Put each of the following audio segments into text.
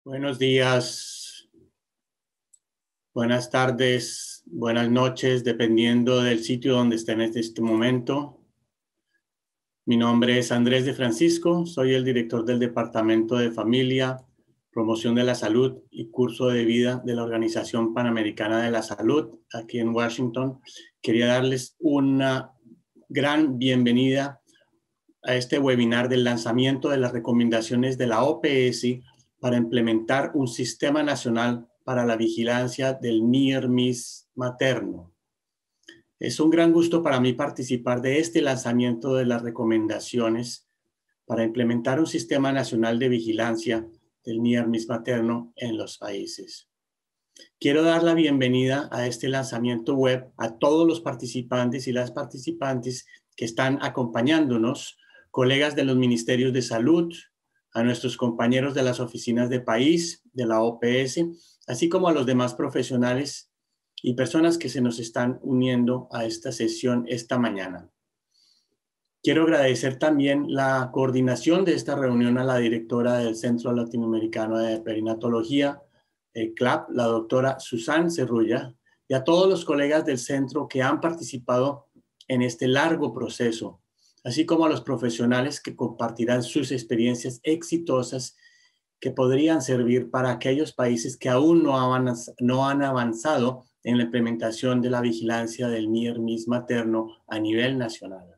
Buenos días, buenas tardes, buenas noches, dependiendo del sitio donde estén en este momento. Mi nombre es Andrés de Francisco, soy el director del Departamento de Familia, Promoción de la Salud y Curso de Vida de la Organización Panamericana de la Salud aquí en Washington. Quería darles una gran bienvenida a este webinar del lanzamiento de las recomendaciones de la OPS para implementar un sistema nacional para la vigilancia del NIR-MIS materno. Es un gran gusto para mí participar de este lanzamiento de las recomendaciones para implementar un sistema nacional de vigilancia del NIR-MIS materno en los países. Quiero dar la bienvenida a este lanzamiento web a todos los participantes y las participantes que están acompañándonos, colegas de los ministerios de salud, a nuestros compañeros de las oficinas de país, de la OPS, así como a los demás profesionales y personas que se nos están uniendo a esta sesión esta mañana. Quiero agradecer también la coordinación de esta reunión a la directora del Centro Latinoamericano de Perinatología, CLAP, la doctora Susan Cerrulla, y a todos los colegas del centro que han participado en este largo proceso, así como a los profesionales que compartirán sus experiencias exitosas que podrían servir para aquellos países que aún no han avanzado en la implementación de la vigilancia del NIR-MIS materno a nivel nacional.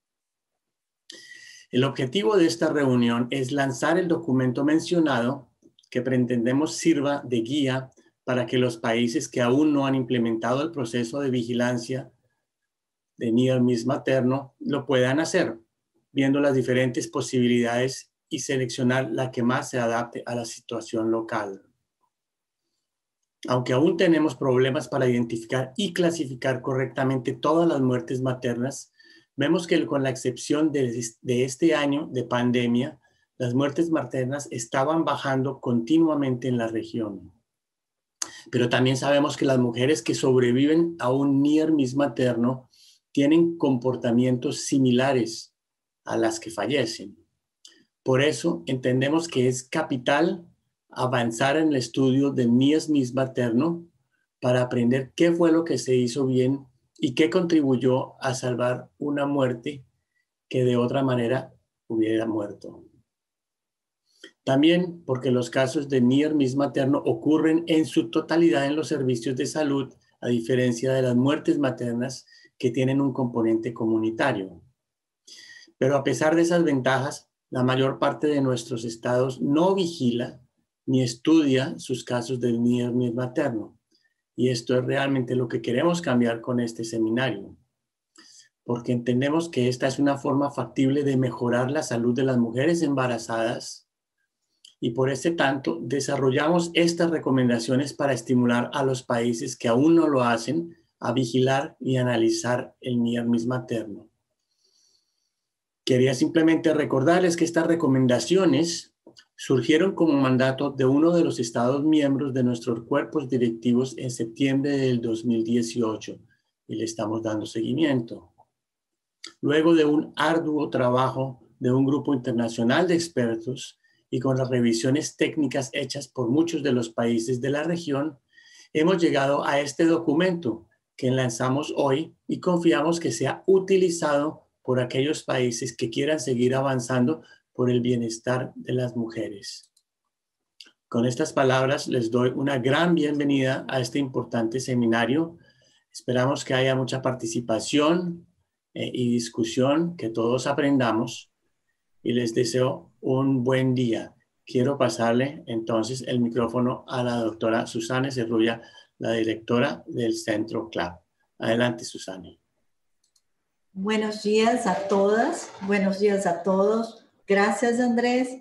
El objetivo de esta reunión es lanzar el documento mencionado que pretendemos sirva de guía para que los países que aún no han implementado el proceso de vigilancia de NIR-MIS materno lo puedan hacer, viendo las diferentes posibilidades y seleccionar la que más se adapte a la situación local. Aunque aún tenemos problemas para identificar y clasificar correctamente todas las muertes maternas, vemos que con la excepción de este año de pandemia, las muertes maternas estaban bajando continuamente en la región. Pero también sabemos que las mujeres que sobreviven a un NIR-MIS materno tienen comportamientos similares a las que fallecen. Por eso entendemos que es capital avanzar en el estudio del NIR-MIS materno para aprender qué fue lo que se hizo bien y qué contribuyó a salvar una muerte que de otra manera hubiera muerto. También porque los casos de NIR-MIS materno ocurren en su totalidad en los servicios de salud, a diferencia de las muertes maternas que tienen un componente comunitario. Pero a pesar de esas ventajas, la mayor parte de nuestros estados no vigila ni estudia sus casos de NIR-MIS materno. Y esto es realmente lo que queremos cambiar con este seminario, porque entendemos que esta es una forma factible de mejorar la salud de las mujeres embarazadas y por ese tanto desarrollamos estas recomendaciones para estimular a los países que aún no lo hacen a vigilar y analizar el NIR-MIS materno. Quería simplemente recordarles que estas recomendaciones surgieron como mandato de uno de los estados miembros de nuestros cuerpos directivos en septiembre del 2018 y le estamos dando seguimiento. Luego de un arduo trabajo de un grupo internacional de expertos y con las revisiones técnicas hechas por muchos de los países de la región, hemos llegado a este documento que lanzamos hoy y confiamos que sea utilizado por aquellos países que quieran seguir avanzando por el bienestar de las mujeres. Con estas palabras les doy una gran bienvenida a este importante seminario. Esperamos que haya mucha participación y discusión, que todos aprendamos y les deseo un buen día. Quiero pasarle entonces el micrófono a la doctora Susana Cerrulla, la directora del Centro CLAP. Adelante, Susana. Buenos días a todas, buenos días a todos. Gracias, Andrés.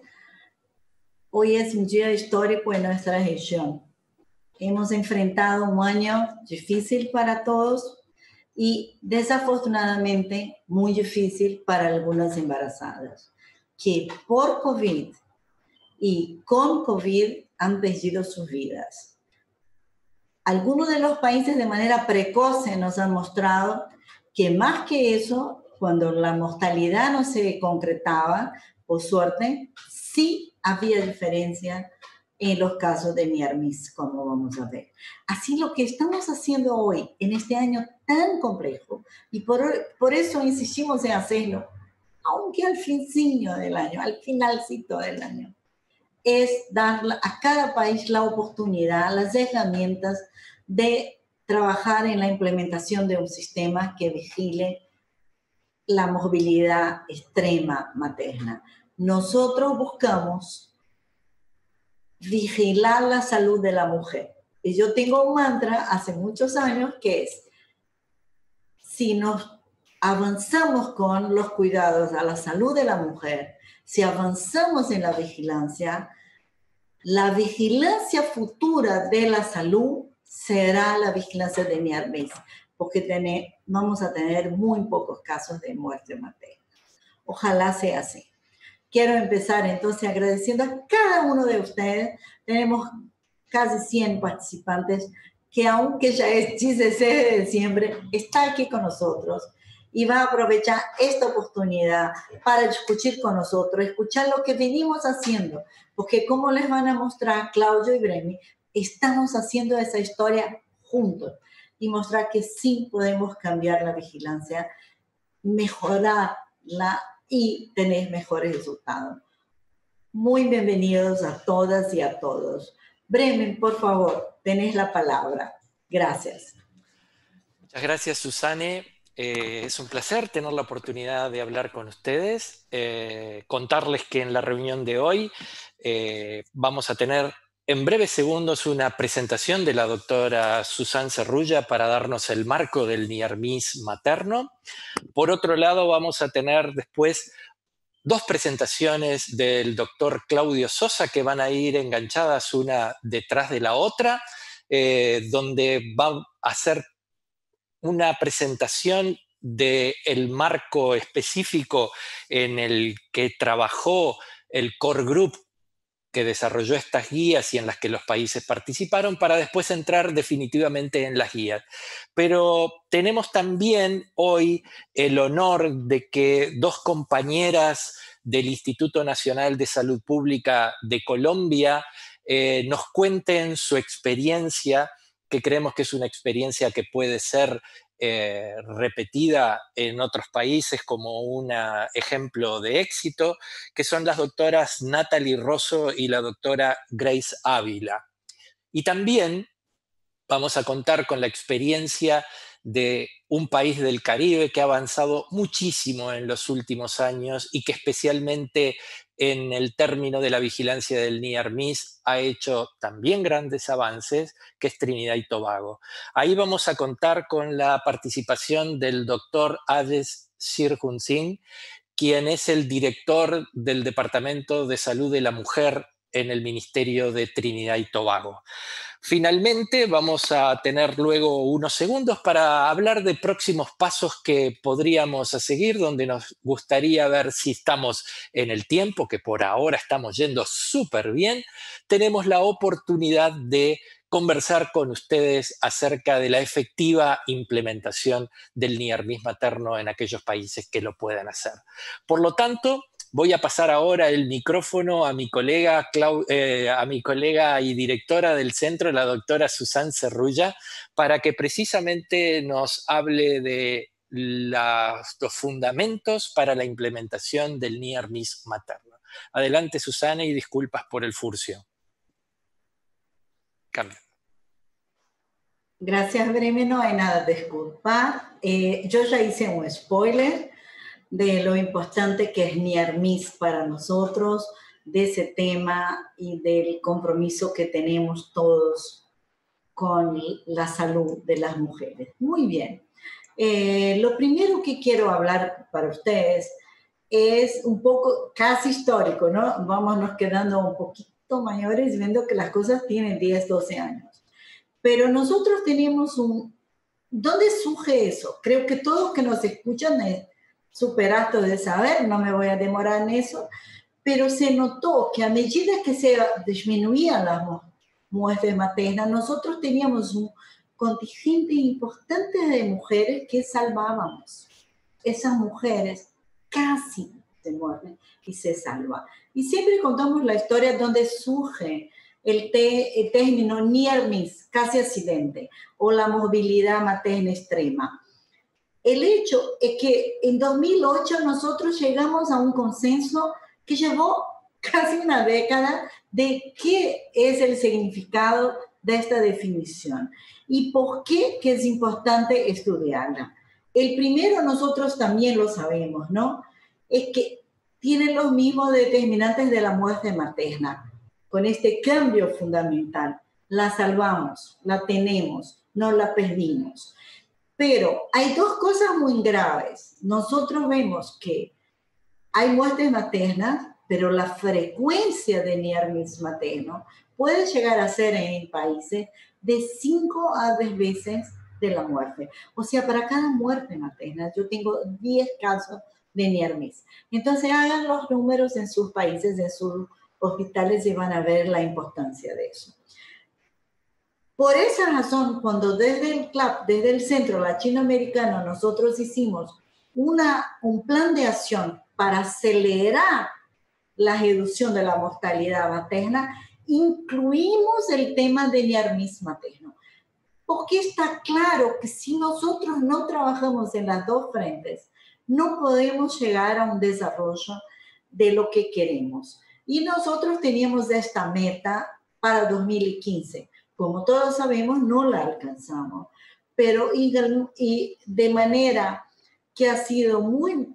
Hoy es un día histórico en nuestra región. Hemos enfrentado un año difícil para todos y desafortunadamente muy difícil para algunas embarazadas que por COVID y con COVID han perdido sus vidas. Algunos de los países de manera precoce nos han mostrado que más que eso, cuando la mortalidad no se concretaba, por suerte, sí había diferencia en los casos de NIARMIS, como vamos a ver. Así lo que estamos haciendo hoy, en este año tan complejo, y por eso insistimos en hacerlo, aunque al finalcito del año, al finalcito del año, es dar a cada país la oportunidad, las herramientas de trabajar en la implementación de un sistema que vigile la movilidad extrema materna. Nosotros buscamos vigilar la salud de la mujer. Y yo tengo un mantra hace muchos años que es, si nos avanzamos con los cuidados a la salud de la mujer, si avanzamos en la vigilancia futura de la salud será la vigilancia de NIARMIS, porque vamos a tener muy pocos casos de muerte materna. Ojalá sea así. Quiero empezar entonces agradeciendo a cada uno de ustedes. Tenemos casi 100 participantes que, aunque ya es 16 de diciembre, está aquí con nosotros y va a aprovechar esta oportunidad para discutir con nosotros, escuchar lo que venimos haciendo, porque como les van a mostrar Claudio y Bremi, estamos haciendo esa historia juntos y mostrar que sí podemos cambiar la vigilancia, mejorarla y tener mejores resultados. Muy bienvenidos a todas y a todos. Bremen, por favor, tenés la palabra. Gracias. Muchas gracias, Susane. Es un placer tener la oportunidad de hablar con ustedes. Contarles que en la reunión de hoy vamos a tener en breves segundos una presentación de la doctora Susan Serrulla para darnos el marco del NIARMIS materno. Por otro lado, vamos a tener después dos presentaciones del doctor Claudio Sosa que van a ir enganchadas una detrás de la otra, donde va a hacer una presentación del marco específico en el que trabajó el Core Group que desarrolló estas guías y en las que los países participaron, para después entrar definitivamente en las guías. Pero tenemos también hoy el honor de que dos compañeras del Instituto Nacional de Salud Pública de Colombia nos cuenten su experiencia, que creemos que es una experiencia que puede ser repetida en otros países como un ejemplo de éxito, que son las doctoras Natalie Rosso y la doctora Grace Ávila. Y también vamos a contar con la experiencia de un país del Caribe que ha avanzado muchísimo en los últimos años y que especialmente en el término de la vigilancia del NIARMIS ha hecho también grandes avances, que es Trinidad y Tobago. Ahí vamos a contar con la participación del doctor Ades Sirjun Singh, quien es el director del Departamento de Salud de la Mujer en el Ministerio de Trinidad y Tobago. Finalmente, vamos a tener luego unos segundos para hablar de próximos pasos que podríamos seguir, donde nos gustaría ver si estamos en el tiempo, que por ahora estamos yendo súper bien. Tenemos la oportunidad de conversar con ustedes acerca de la efectiva implementación del NIARMIS materno en aquellos países que lo puedan hacer. Por lo tanto, voy a pasar ahora el micrófono a mi colega y directora del centro, la doctora Susan Serrulla, para que precisamente nos hable de los fundamentos para la implementación del NIARMIS materno. Adelante, Susana, y disculpas por el furcio. Cambio. Gracias, Bremen. No hay nada de disculpar. Yo ya hice un spoiler de lo importante que es NIARMIS para nosotros, de ese tema y del compromiso que tenemos todos con la salud de las mujeres. Muy bien. Lo primero que quiero hablar para ustedes es un poco casi histórico, ¿no? Vámonos quedando un poquito mayores viendo que las cosas tienen 10, 12 años. Pero nosotros tenemos ¿dónde surge eso? Creo que todos que nos escuchan súper apto de saber, no me voy a demorar en eso, pero se notó que a medida que se disminuían las muertes maternas, nosotros teníamos un contingente importante de mujeres que salvábamos. Esas mujeres casi se mueren y se salvan. Y siempre contamos la historia donde surge el término near miss, casi accidente, o la movilidad materna extrema. El hecho es que en 2008 nosotros llegamos a un consenso que llevó casi una década de qué es el significado de esta definición y por qué que es importante estudiarla. El primero, nosotros también lo sabemos, ¿no? Es que tiene los mismos determinantes de la muerte materna. Con este cambio fundamental, la salvamos, la tenemos, no la perdimos. Pero hay dos cosas muy graves. Nosotros vemos que hay muertes maternas, pero la frecuencia de near miss materno puede llegar a ser en países de 5 a 10 veces de la muerte. O sea, para cada muerte materna, yo tengo 10 casos de near miss. Entonces, hagan los números en sus países, en sus hospitales, y van a ver la importancia de eso. Por esa razón, cuando desde el CLAP, desde el Centro Latinoamericano, nosotros hicimos un plan de acción para acelerar la reducción de la mortalidad materna, incluimos el tema de near miss materno. Porque está claro que si nosotros no trabajamos en las dos frentes, no podemos llegar a un desarrollo de lo que queremos. Y nosotros teníamos esta meta para 2015. Como todos sabemos, no la alcanzamos. Pero y de manera que ha sido muy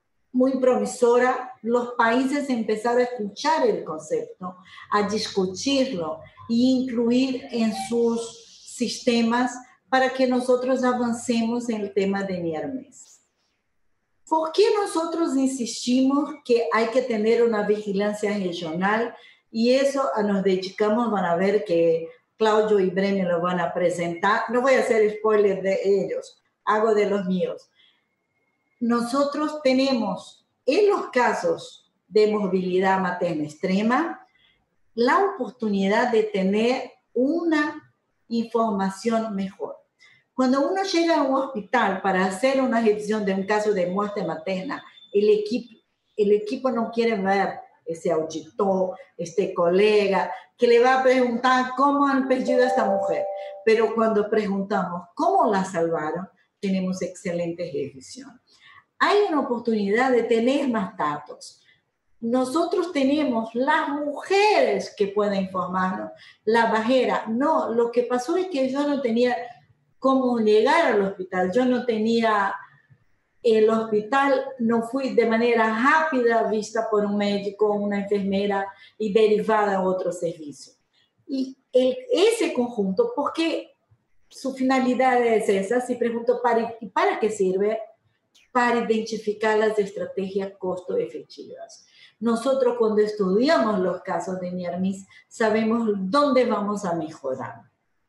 promisora, los países empezaron a escuchar el concepto, a discutirlo e incluir en sus sistemas para que nosotros avancemos en el tema de near miss. ¿Por qué nosotros insistimos que hay que tener una vigilancia regional? Y eso nos dedicamos, van a ver que Claudio y Bremen lo van a presentar. No voy a hacer spoilers de ellos, hago de los míos. Nosotros tenemos, en los casos de movilidad materna extrema, la oportunidad de tener una información mejor. Cuando uno llega a un hospital para hacer una revisión de un caso de muerte materna, el equipo no quiere ver ese auditor, este colega, que le va a preguntar cómo han perdido a esta mujer. Pero cuando preguntamos cómo la salvaron, tenemos excelente revisión. Hay una oportunidad de tener más datos. Nosotros tenemos las mujeres que pueden informarnos, la barrera. No, lo que pasó es que yo no tenía cómo llegar al hospital. Yo no tenía el hospital, no fui de manera rápida vista por un médico, una enfermera y derivada a otro servicio. Y ese conjunto, porque su finalidad es esa, si pregunto ¿para qué sirve? Para identificar las estrategias costo-efectivas. Nosotros cuando estudiamos los casos de near miss sabemos dónde vamos a mejorar.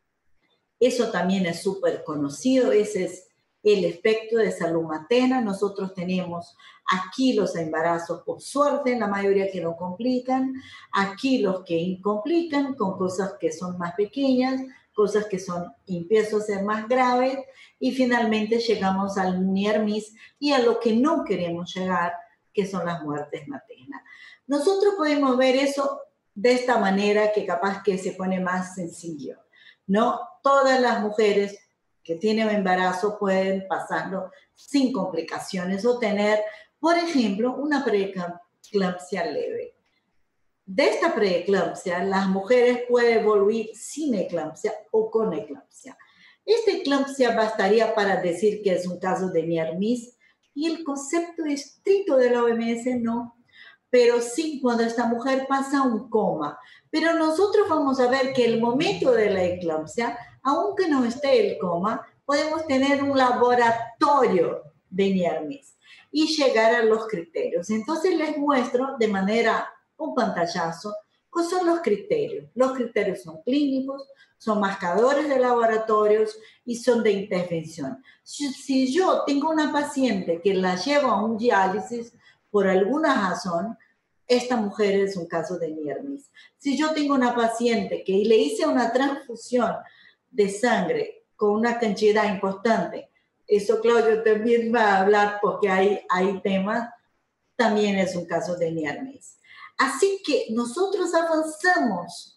Eso también es súper conocido, ese es el efecto de salud materna. Nosotros tenemos aquí los embarazos por suerte, la mayoría que no complican, aquí los que complican con cosas que son más pequeñas, cosas que empiezan a ser más graves, y finalmente llegamos al near miss y a lo que no queremos llegar, que son las muertes maternas. Nosotros podemos ver eso de esta manera, que capaz que se pone más sencillo, ¿no? Todas las mujeres que tienen embarazo pueden pasarlo sin complicaciones o tener, por ejemplo, una preeclampsia leve. De esta preeclampsia, las mujeres pueden volver sin eclampsia o con eclampsia. Esta eclampsia bastaría para decir que es un caso de near miss, y el concepto estricto de la OMS no, pero sí cuando esta mujer pasa un coma. Pero nosotros vamos a ver que el momento de la eclampsia, aunque no esté el coma, podemos tener un laboratorio de near miss y llegar a los criterios. Entonces les muestro de manera un pantallazo cuáles son los criterios. Los criterios son clínicos, son marcadores de laboratorios y son de intervención. Si yo tengo una paciente que la llevo a un diálisis por alguna razón, esta mujer es un caso de near miss. Si yo tengo una paciente que le hice una transfusión de sangre con una cantidad importante, eso Claudio también va a hablar porque hay temas, también es un caso de near miss. Así que nosotros avanzamos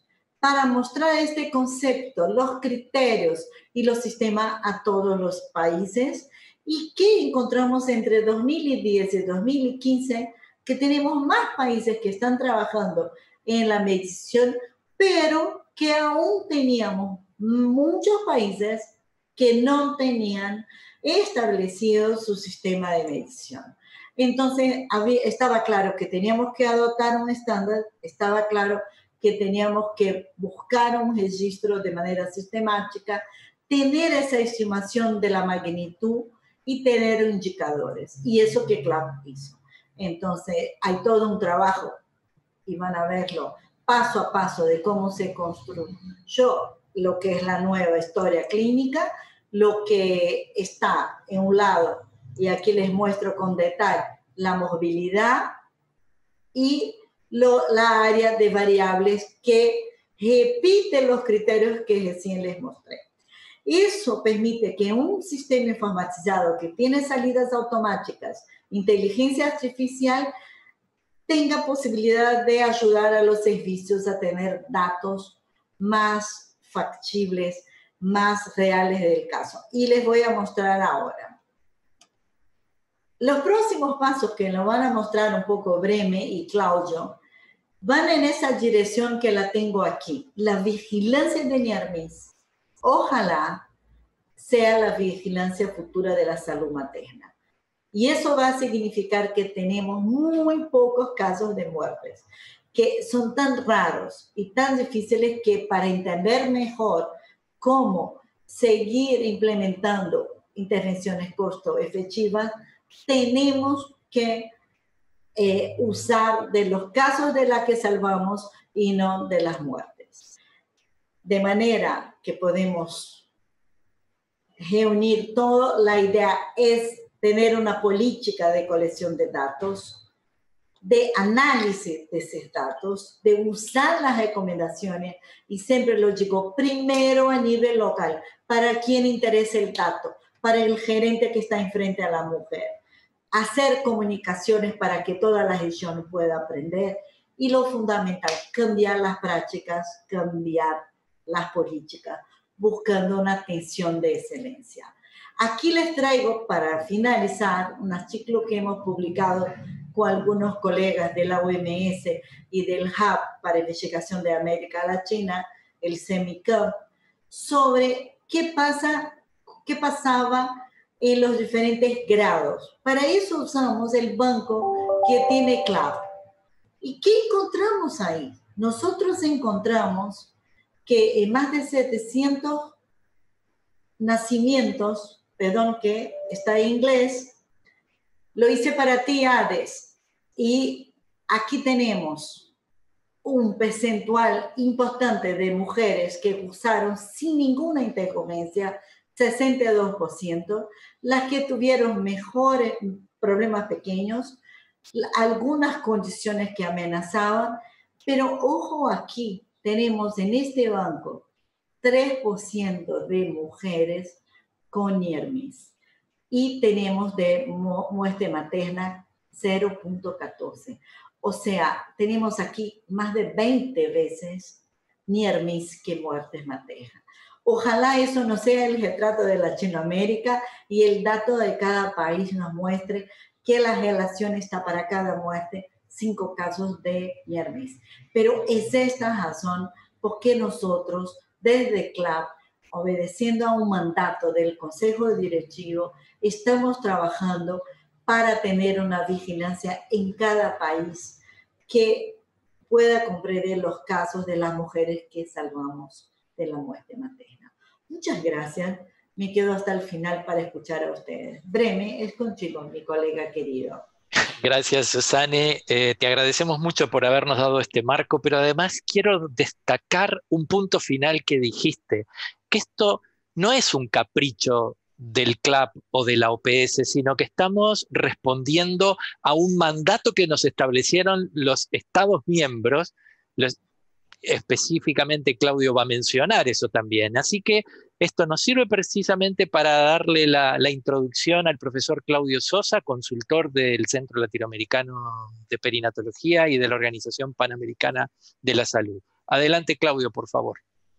para mostrar este concepto, los criterios y los sistemas a todos los países. ¿Y qué encontramos entre 2010 y 2015? Que tenemos más países que están trabajando en la medición, pero que aún teníamos muchos países que no tenían establecido su sistema de medición. Entonces, estaba claro que teníamos que adoptar un estándar, estaba claro que teníamos que buscar un registro de manera sistemática, tener esa estimación de la magnitud y tener indicadores. Y eso que CLAP hizo. Entonces, hay todo un trabajo, y van a verlo paso a paso de cómo se construyó lo que es la nueva historia clínica, lo que está en un lado, y aquí les muestro con detalle, la movilidad y la área de variables que repite los criterios que recién les mostré. Eso permite que un sistema informatizado que tiene salidas automáticas, inteligencia artificial, tenga posibilidad de ayudar a los servicios a tener datos más factibles, más reales del caso. Y les voy a mostrar ahora. Los próximos pasos que nos van a mostrar un poco Breme y Claudio van en esa dirección que la tengo aquí. La vigilancia de NIARMIS. Ojalá sea la vigilancia futura de la salud materna. Y eso va a significar que tenemos muy pocos casos de muertes, que son tan raros y tan difíciles que para entender mejor cómo seguir implementando intervenciones costo efectivas, tenemos que usar de los casos de las que salvamos y no de las muertes. De manera que podemos reunir todo, la idea es tener una política de colección de datos, de análisis de esos datos, de usar las recomendaciones, y siempre lo digo, primero a nivel local, para quien interesa el dato, para el gerente que está enfrente a la mujer, hacer comunicaciones para que toda la región pueda aprender, y lo fundamental, cambiar las prácticas, cambiar las políticas, buscando una atención de excelencia. Aquí les traigo, para finalizar, un artículo que hemos publicado con algunos colegas de la OMS y del Hub para Investigación de América Latina, el CEMICAM, sobre qué pasaba en los diferentes grados. Para eso usamos el banco que tiene CLAP. ¿Y qué encontramos ahí? Nosotros encontramos que en más de 700 nacimientos, perdón que está en inglés, lo hice para ti, Hades, y aquí tenemos un percentual importante de mujeres que usaron sin ninguna interferencia, 62%, las que tuvieron mejores problemas pequeños, algunas condiciones que amenazaban, pero ojo aquí, tenemos en este banco 3% de mujeres con NIARMIS y tenemos de muerte materna 0.14. O sea, tenemos aquí más de 20 veces NIARMIS que muertes maternas. Ojalá eso no sea el retrato de Latinoamérica y el dato de cada país nos muestre que la relación está para cada muerte 5 casos de NIARMIS. Pero es esta razón por qué nosotros, desde CLAP, obedeciendo a un mandato del Consejo Directivo, estamos trabajando para tener una vigilancia en cada país que pueda comprender los casos de las mujeres que salvamos de la muerte materna. Muchas gracias. Me quedo hasta el final para escuchar a ustedes. Breme, es contigo, mi colega querido. Gracias, Susane. Te agradecemos mucho por habernos dado este marco, pero además quiero destacar un punto final que dijiste, que esto no es un capricho del CLAP o de la OPS, sino que estamos respondiendo a un mandato que nos establecieron los Estados miembros. Específicamente Claudio va a mencionar eso también. Así que esto nos sirve precisamente para darle la introducción al profesor Claudio Sosa, consultor del Centro Latinoamericano de Perinatología y de la Organización Panamericana de la Salud. Adelante, Claudio, por favor.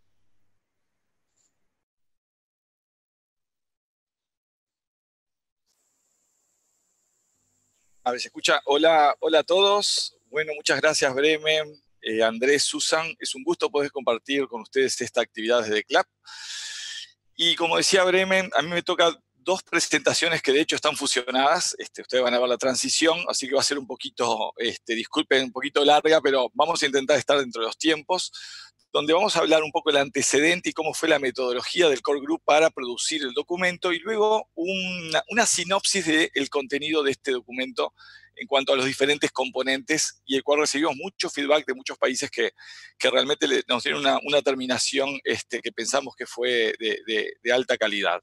A ver, ¿se escucha? Hola, hola a todos. Bueno, muchas gracias, Bremen, Andrés, Susan. Es un gusto poder compartir con ustedes esta actividad desde CLAP. Y como decía Bremen, a mí me toca dos presentaciones que de hecho están fusionadas. Ustedes van a ver la transición, así que va a ser un poquito, disculpen, un poquito larga, pero vamos a intentar estar dentro de los tiempos, donde vamos a hablar un poco del antecedente y cómo fue la metodología del Core Group para producir el documento, y luego una sinopsis del contenido de este documento en cuanto a los diferentes componentes, y el cual recibimos mucho feedback de muchos países que realmente nos dieron una terminación que pensamos que fue de alta calidad.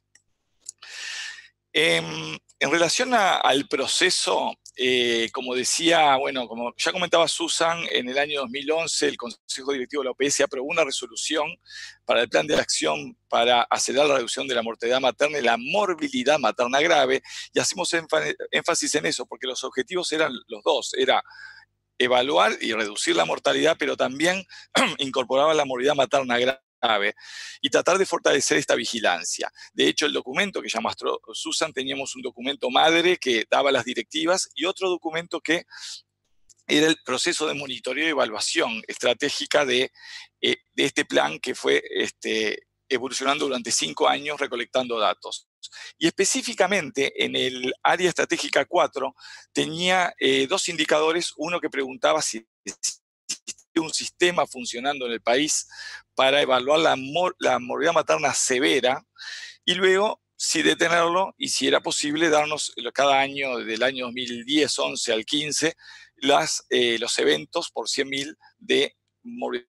En relación al proceso, como decía, bueno, como ya comentaba Susan, en el año 2011 el Consejo Directivo de la OPS aprobó una resolución para el plan de acción para acelerar la reducción de la mortalidad materna y la morbilidad materna grave, y hacemos énfasis en eso porque los objetivos eran los dos, era evaluar y reducir la mortalidad, pero también incorporaba la morbilidad materna grave y tratar de fortalecer esta vigilancia. De hecho, el documento que ya mostró Susan, teníamos un documento madre que daba las directivas y otro documento que era el proceso de monitoreo y evaluación estratégica de este plan que fue evolucionando durante 5 años recolectando datos. Y específicamente en el área estratégica 4 tenía 2 indicadores, uno que preguntaba si existía un sistema funcionando en el país para evaluar la morbilidad materna severa, y luego si detenerlo y si era posible darnos cada año, del año 2010, 11 al 15, los eventos por 100.000 de morbilidad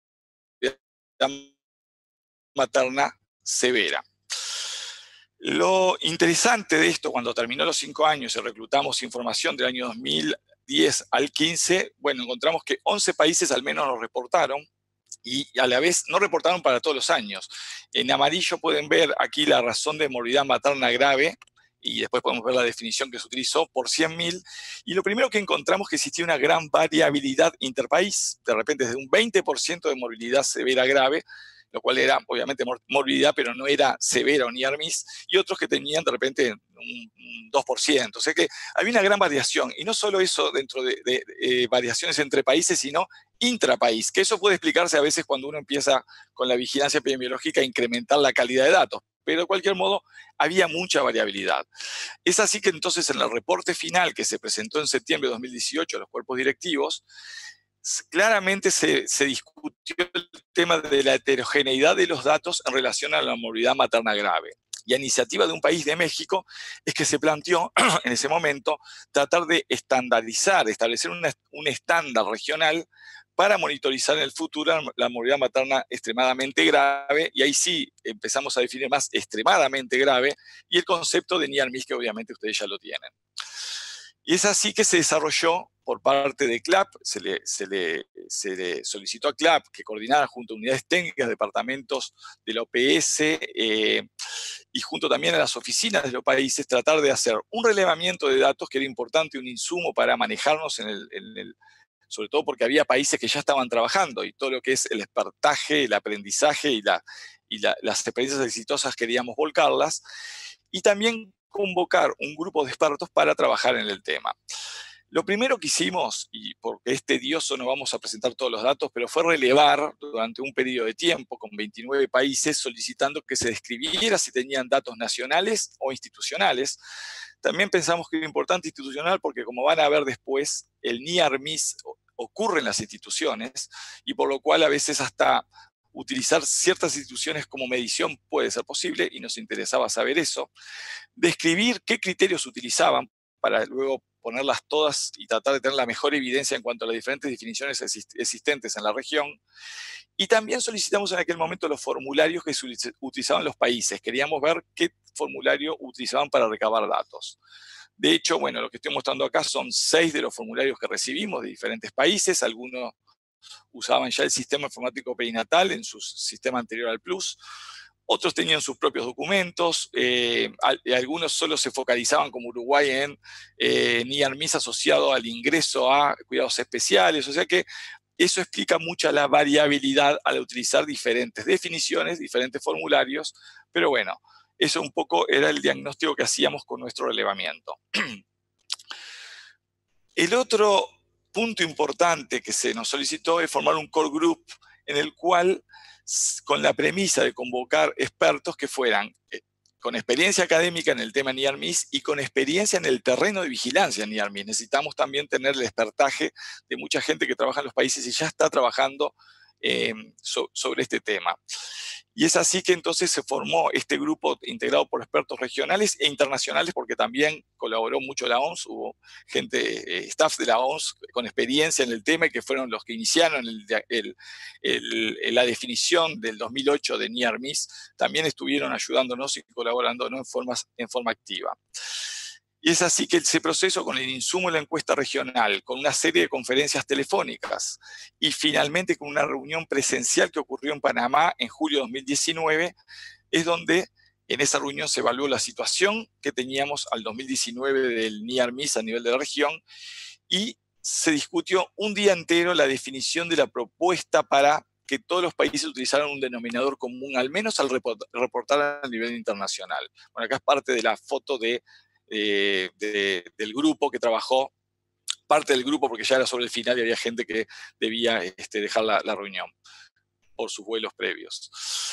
materna severa. Lo interesante de esto, cuando terminó los 5 años y reclutamos información del año 2010 al 15, bueno, encontramos que 11 países al menos lo reportaron, y a la vez no reportaron para todos los años. En amarillo pueden ver aquí la razón de morbilidad materna grave, y después podemos ver la definición que se utilizó por 100.000, y lo primero que encontramos es que existía una gran variabilidad interpaís, de repente desde un 20% de morbilidad severa grave, lo cual era obviamente morbilidad, pero no era severa o near miss, y otros que tenían de repente un 2%. O sea que había una gran variación, y no solo eso dentro de variaciones entre países, sino intrapaís, que eso puede explicarse a veces cuando uno empieza con la vigilancia epidemiológica a incrementar la calidad de datos, pero de cualquier modo había mucha variabilidad. Es así que entonces en el reporte final que se presentó en septiembre de 2018 a los cuerpos directivos, claramente se discutió el tema de la heterogeneidad de los datos en relación a la morbilidad materna grave. Y a iniciativa de un país de México es que se planteó en ese momento tratar de estandarizar, establecer un estándar regional para monitorizar en el futuro la morbilidad materna extremadamente grave, y ahí sí empezamos a definir más extremadamente grave y el concepto de near miss, que obviamente ustedes ya lo tienen. Y es así que se desarrolló por parte de CLAP, se le solicitó a CLAP que coordinara junto a unidades técnicas, departamentos de la OPS y junto también a las oficinas de los países, tratar de hacer un relevamiento de datos que era importante, un insumo para manejarnos sobre todo porque había países que ya estaban trabajando, y todo lo que es el expertaje, el aprendizaje y las experiencias exitosas queríamos volcarlas, y también convocar un grupo de expertos para trabajar en el tema. Lo primero que hicimos, y porque es tedioso no vamos a presentar todos los datos, pero fue relevar durante un periodo de tiempo con 29 países solicitando que se describiera si tenían datos nacionales o institucionales. También pensamos que era importante institucional porque, como van a ver después, el near miss ocurre en las instituciones, y por lo cual a veces hasta utilizar ciertas instituciones como medición puede ser posible, y nos interesaba saber eso. Describir qué criterios utilizaban para luego ponerlas todas y tratar de tener la mejor evidencia en cuanto a las diferentes definiciones existentes en la región. Y también solicitamos en aquel momento los formularios que se utilizaban los países. Queríamos ver qué formulario utilizaban para recabar datos. De hecho, bueno, lo que estoy mostrando acá son 6 de los formularios que recibimos de diferentes países. Algunos usaban ya el sistema informático perinatal en su sistema anterior al Plus. Otros tenían sus propios documentos, algunos solo se focalizaban, como Uruguay, en near miss asociado al ingreso a cuidados especiales. O sea que eso explica mucha la variabilidad al utilizar diferentes definiciones, diferentes formularios, pero bueno, eso un poco era el diagnóstico que hacíamos con nuestro relevamiento. El otro punto importante que se nos solicitó es formar un core group en el cual, con la premisa de convocar expertos que fueran con experiencia académica en el tema NIAR-MIS y con experiencia en el terreno de vigilancia NIAR-MIS. Necesitamos también tener el expertaje de mucha gente que trabaja en los países y ya está trabajando sobre este tema. Y es así que entonces se formó este grupo integrado por expertos regionales e internacionales, porque también colaboró mucho la OMS, hubo gente, staff de la OMS con experiencia en el tema y que fueron los que iniciaron la definición del 2008 de NIAR-MIS, también estuvieron ayudándonos y colaborándonos en forma activa. Y es así que ese proceso, con el insumo de la encuesta regional, con una serie de conferencias telefónicas y finalmente con una reunión presencial que ocurrió en Panamá en julio de 2019, es donde en esa reunión se evaluó la situación que teníamos al 2019 del NIAR-MIS a nivel de la región y se discutió un día entero la definición de la propuesta para que todos los países utilizaran un denominador común, al menos al reportar a nivel internacional. Bueno, acá es parte de la foto del grupo que trabajó, parte del grupo porque ya era sobre el final y había gente que debía dejar la reunión por sus vuelos previos.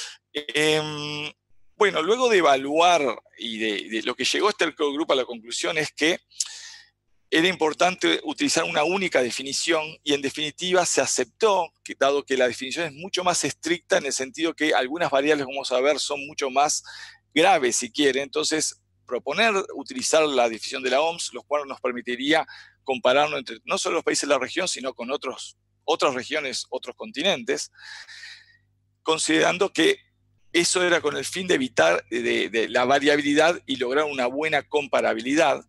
Bueno, luego de evaluar y de lo que llegó este grupo a la conclusión es que era importante utilizar una única definición y en definitiva se aceptó, que, dado que la definición es mucho más estricta en el sentido que algunas variables, vamos a ver, son mucho más graves si quiere, entonces proponer utilizar la definición de la OMS, lo cual nos permitiría compararnos entre no solo los países de la región, sino con otras regiones, otros continentes, considerando que eso era con el fin de evitar la variabilidad y lograr una buena comparabilidad.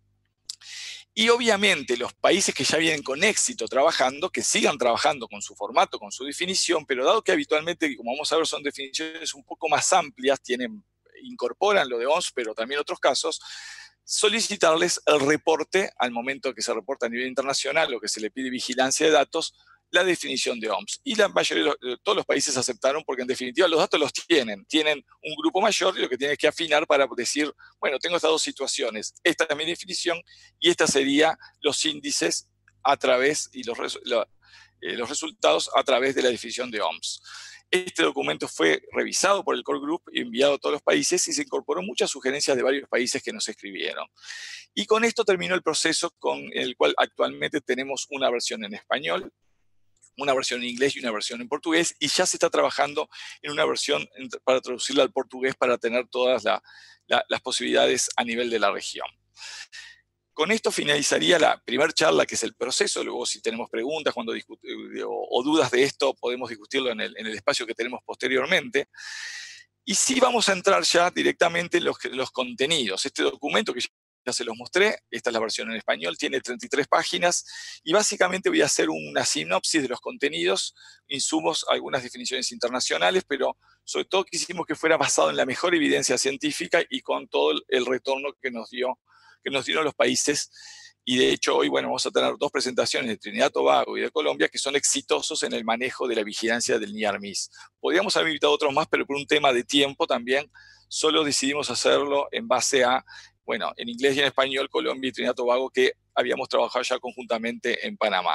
Y obviamente los países que ya vienen con éxito trabajando, que sigan trabajando con su formato, con su definición, pero dado que habitualmente, como vamos a ver, son definiciones un poco más amplias, incorporan lo de OMS, pero también otros casos, solicitarles el reporte al momento que se reporta a nivel internacional, lo que se le pide vigilancia de datos, la definición de OMS. Y la mayoría de todos los países aceptaron porque en definitiva los datos los tienen un grupo mayor y lo que tienen que afinar para decir, bueno, tengo estas dos situaciones, esta es mi definición y esta sería los índices a través y los resultados a través de la definición de OMS. Este documento fue revisado por el Core Group y enviado a todos los países y se incorporó muchas sugerencias de varios países que nos escribieron. Y con esto terminó el proceso con el cual actualmente tenemos una versión en español, una versión en inglés y una versión en portugués, y ya se está trabajando en una versión para traducirla al portugués para tener todas las posibilidades a nivel de la región. Con esto finalizaría la primera charla, que es el proceso. Luego, si tenemos preguntas o dudas de esto, podemos discutirlo en el espacio que tenemos posteriormente. Y sí vamos a entrar ya directamente en los contenidos. Este documento que ya se los mostré, esta es la versión en español, tiene 33 páginas y básicamente voy a hacer una sinopsis de los contenidos, insumos, algunas definiciones internacionales, pero sobre todo quisimos que fuera basado en la mejor evidencia científica y con todo el retorno que nos dieron los países. Y de hecho hoy, bueno, vamos a tener dos presentaciones de Trinidad y Tobago y de Colombia que son exitosos en el manejo de la vigilancia del NIAR-MIS. Podríamos haber invitado a otros más, pero por un tema de tiempo también, solo decidimos hacerlo en base a, bueno, en inglés y en español, Colombia y Trinidad y Tobago, que habíamos trabajado ya conjuntamente en Panamá.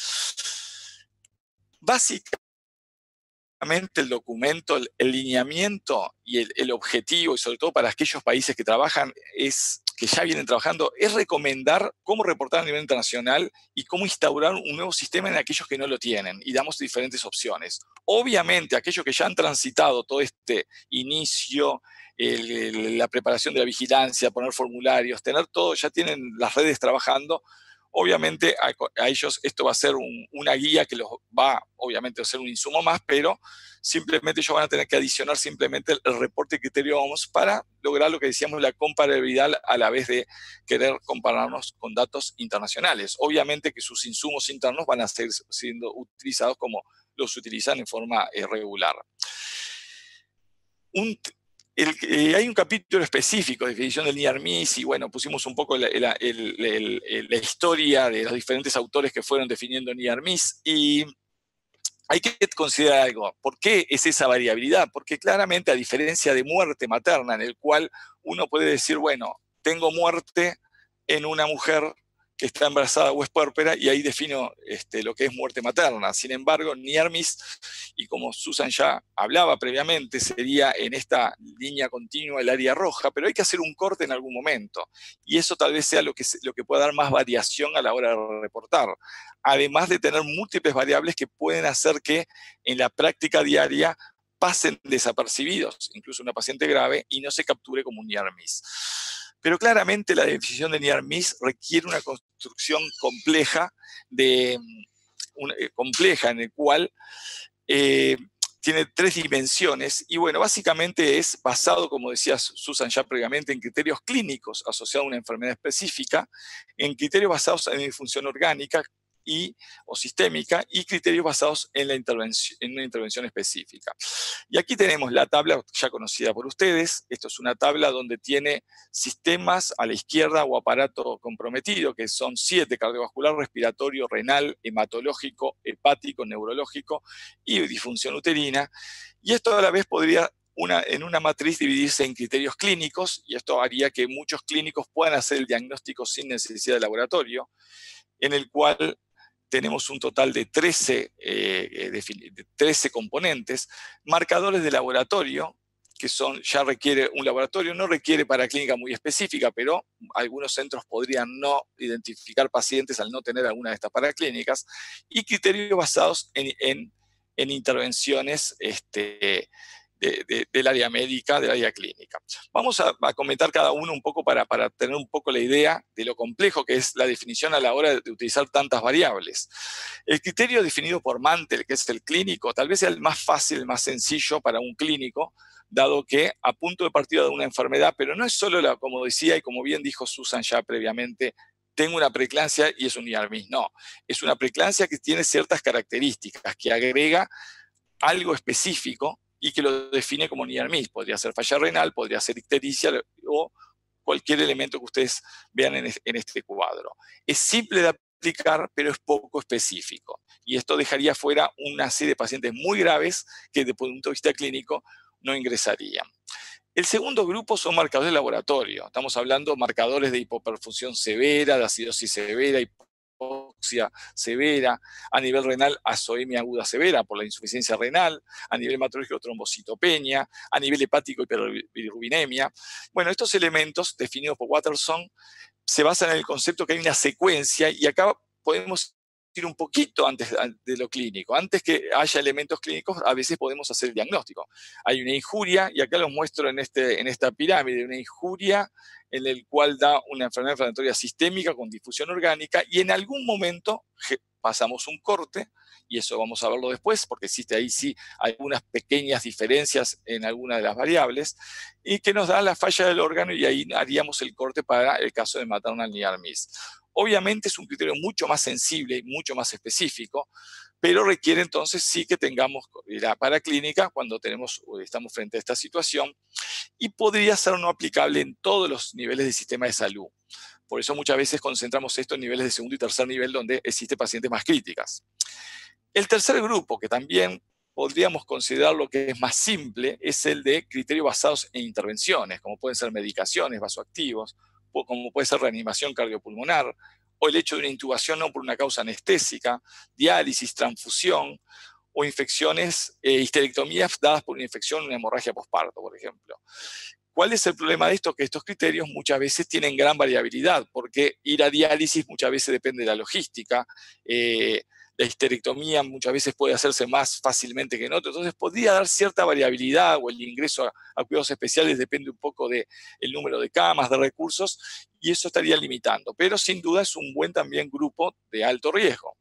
Básicamente el documento, el lineamiento y el objetivo, y sobre todo para aquellos países que trabajan, que ya vienen trabajando, es recomendar cómo reportar a nivel internacional y cómo instaurar un nuevo sistema en aquellos que no lo tienen, y damos diferentes opciones. Obviamente, aquellos que ya han transitado todo este inicio, la preparación de la vigilancia, poner formularios, tener todo, ya tienen las redes trabajando, obviamente a ellos esto va a ser una guía que los va, obviamente, a ser un insumo más, pero simplemente ellos van a tener que adicionar simplemente el reporte criterio OMS para lograr lo que decíamos, la comparabilidad a la vez de querer compararnos con datos internacionales. Obviamente que sus insumos internos van a seguir siendo utilizados como los utilizan en forma regular. Hay un capítulo específico de definición del NIAR-MIS y bueno, pusimos un poco la historia de los diferentes autores que fueron definiendo NIAR-MIS y hay que considerar algo. ¿Por qué es esa variabilidad? Porque claramente, a diferencia de muerte materna, en el cual uno puede decir, bueno, tengo muerte en una mujer que está embarazada o es puérpera, y ahí defino lo que es muerte materna. Sin embargo, NIARMIS, y como Susan ya hablaba previamente, sería en esta línea continua el área roja, pero hay que hacer un corte en algún momento, y eso tal vez sea lo que pueda dar más variación a la hora de reportar, además de tener múltiples variables que pueden hacer que en la práctica diaria pasen desapercibidos, incluso una paciente grave, y no se capture como un NIARMIS. Pero claramente la definición de NIARMIS requiere una construcción compleja, compleja en el cual tiene 3 dimensiones, y bueno, básicamente es basado, como decía Susan ya previamente, en criterios clínicos asociados a una enfermedad específica, en criterios basados en disfunción orgánica o sistémica, y criterios basados en una intervención específica. Y aquí tenemos la tabla ya conocida por ustedes. Esto es una tabla donde tiene sistemas a la izquierda o aparato comprometido, que son 7: cardiovascular, respiratorio, renal, hematológico, hepático, neurológico y disfunción uterina. Y esto a la vez podría en una matriz dividirse en criterios clínicos, y esto haría que muchos clínicos puedan hacer el diagnóstico sin necesidad de laboratorio, en el cual tenemos un total de 13 componentes, marcadores de laboratorio, que ya requiere un laboratorio, no requiere paraclínica muy específica, pero algunos centros podrían no identificar pacientes al no tener alguna de estas paraclínicas, y criterios basados en intervenciones del área médica, del área clínica. Vamos a comentar cada uno un poco para tener un poco la idea de lo complejo que es la definición a la hora de utilizar tantas variables. El criterio definido por Mantel, que es el clínico, tal vez sea el más fácil, el más sencillo para un clínico, dado que a punto de partida de una enfermedad, pero no es solo, como decía y como bien dijo Susan ya previamente, tengo una preeclampsia y es un NIARMIS. No, es una preeclampsia que tiene ciertas características, que agrega algo específico y que lo define como NIARMIS. Podría ser falla renal, podría ser ictericia o cualquier elemento que ustedes vean en este cuadro. Es simple de aplicar, pero es poco específico. Y esto dejaría fuera una serie de pacientes muy graves que desde el punto de vista clínico no ingresarían. El segundo grupo son marcadores de laboratorio. Estamos hablando de marcadores de hipoperfusión severa, de acidosis severa, hipoxia severa, a nivel renal azoemia aguda severa por la insuficiencia renal, a nivel hematológico trombocitopenia, a nivel hepático hiperbilirubinemia. Bueno, estos elementos definidos por Watterson se basan en el concepto que hay una secuencia, y acá podemos ir un poquito antes de lo clínico. Antes que haya elementos clínicos, a veces podemos hacer el diagnóstico. Hay una injuria, y acá los muestro en esta pirámide, una injuria en el cual da una enfermedad inflamatoria sistémica con difusión orgánica, y en algún momento pasamos un corte, y eso vamos a verlo después, porque existe ahí sí algunas pequeñas diferencias en algunas de las variables, y que nos da la falla del órgano, y ahí haríamos el corte para el caso de maternal NIARMIS. Obviamente es un criterio mucho más sensible y mucho más específico, pero requiere entonces sí que tengamos la paraclínica cuando estamos frente a esta situación, y podría ser no aplicable en todos los niveles del sistema de salud. Por eso muchas veces concentramos esto en niveles de segundo y tercer nivel, donde existen pacientes más críticas. El tercer grupo, que también podríamos considerar lo que es más simple, es el de criterios basados en intervenciones, como pueden ser medicaciones, vasoactivos, como puede ser reanimación cardiopulmonar, o el hecho de una intubación no por una causa anestésica, diálisis, transfusión, o infecciones, histerectomías dadas por una infección, una hemorragia posparto, por ejemplo. ¿Cuál es el problema de esto? Que estos criterios muchas veces tienen gran variabilidad, porque ir a diálisis muchas veces depende de la logística, la histerectomía muchas veces puede hacerse más fácilmente que en otros, entonces podría dar cierta variabilidad, o el ingreso a cuidados especiales depende un poco del número de camas, de recursos, y eso estaría limitando, pero sin duda es un buen también grupo de alto riesgo.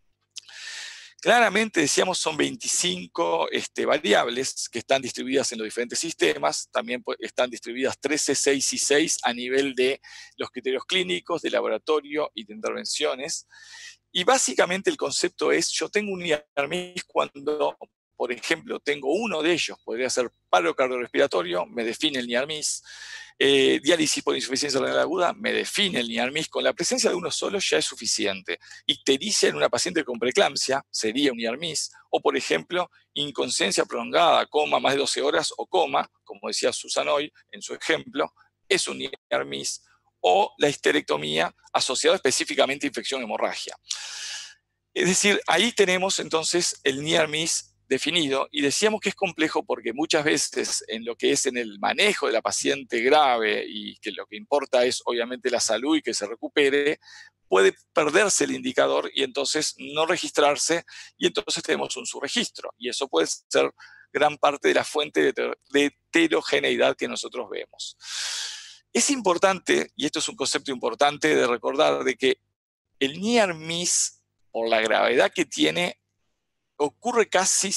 Claramente, decíamos, son 25 variables que están distribuidas en los diferentes sistemas. También están distribuidas 13, 6 y 6 a nivel de los criterios clínicos, de laboratorio y de intervenciones. Y básicamente el concepto es, yo tengo un NIARMIS cuando por ejemplo, tengo uno de ellos, podría ser paro cardiorrespiratorio, me define el NIARMIS. Diálisis por insuficiencia renal aguda, me define el NIARMIS. Con la presencia de uno solo ya es suficiente. Ictericia en una paciente con preeclampsia sería un NIARMIS. O, por ejemplo, inconsciencia prolongada, coma más de 12 horas o coma, como decía Susan hoy en su ejemplo, es un NIARMIS. O la histerectomía asociada específicamente a infección hemorragia. Es decir, ahí tenemos entonces el NIARMIS definido, y decíamos que es complejo porque muchas veces en lo que es en el manejo de la paciente grave, y que lo que importa es obviamente la salud y que se recupere, puede perderse el indicador y entonces no registrarse, y entonces tenemos un subregistro, y eso puede ser gran parte de la fuente de heterogeneidad que nosotros vemos. Es importante, y esto es un concepto importante de recordar, de que el NIARMIS, por la gravedad que tiene, ocurre casi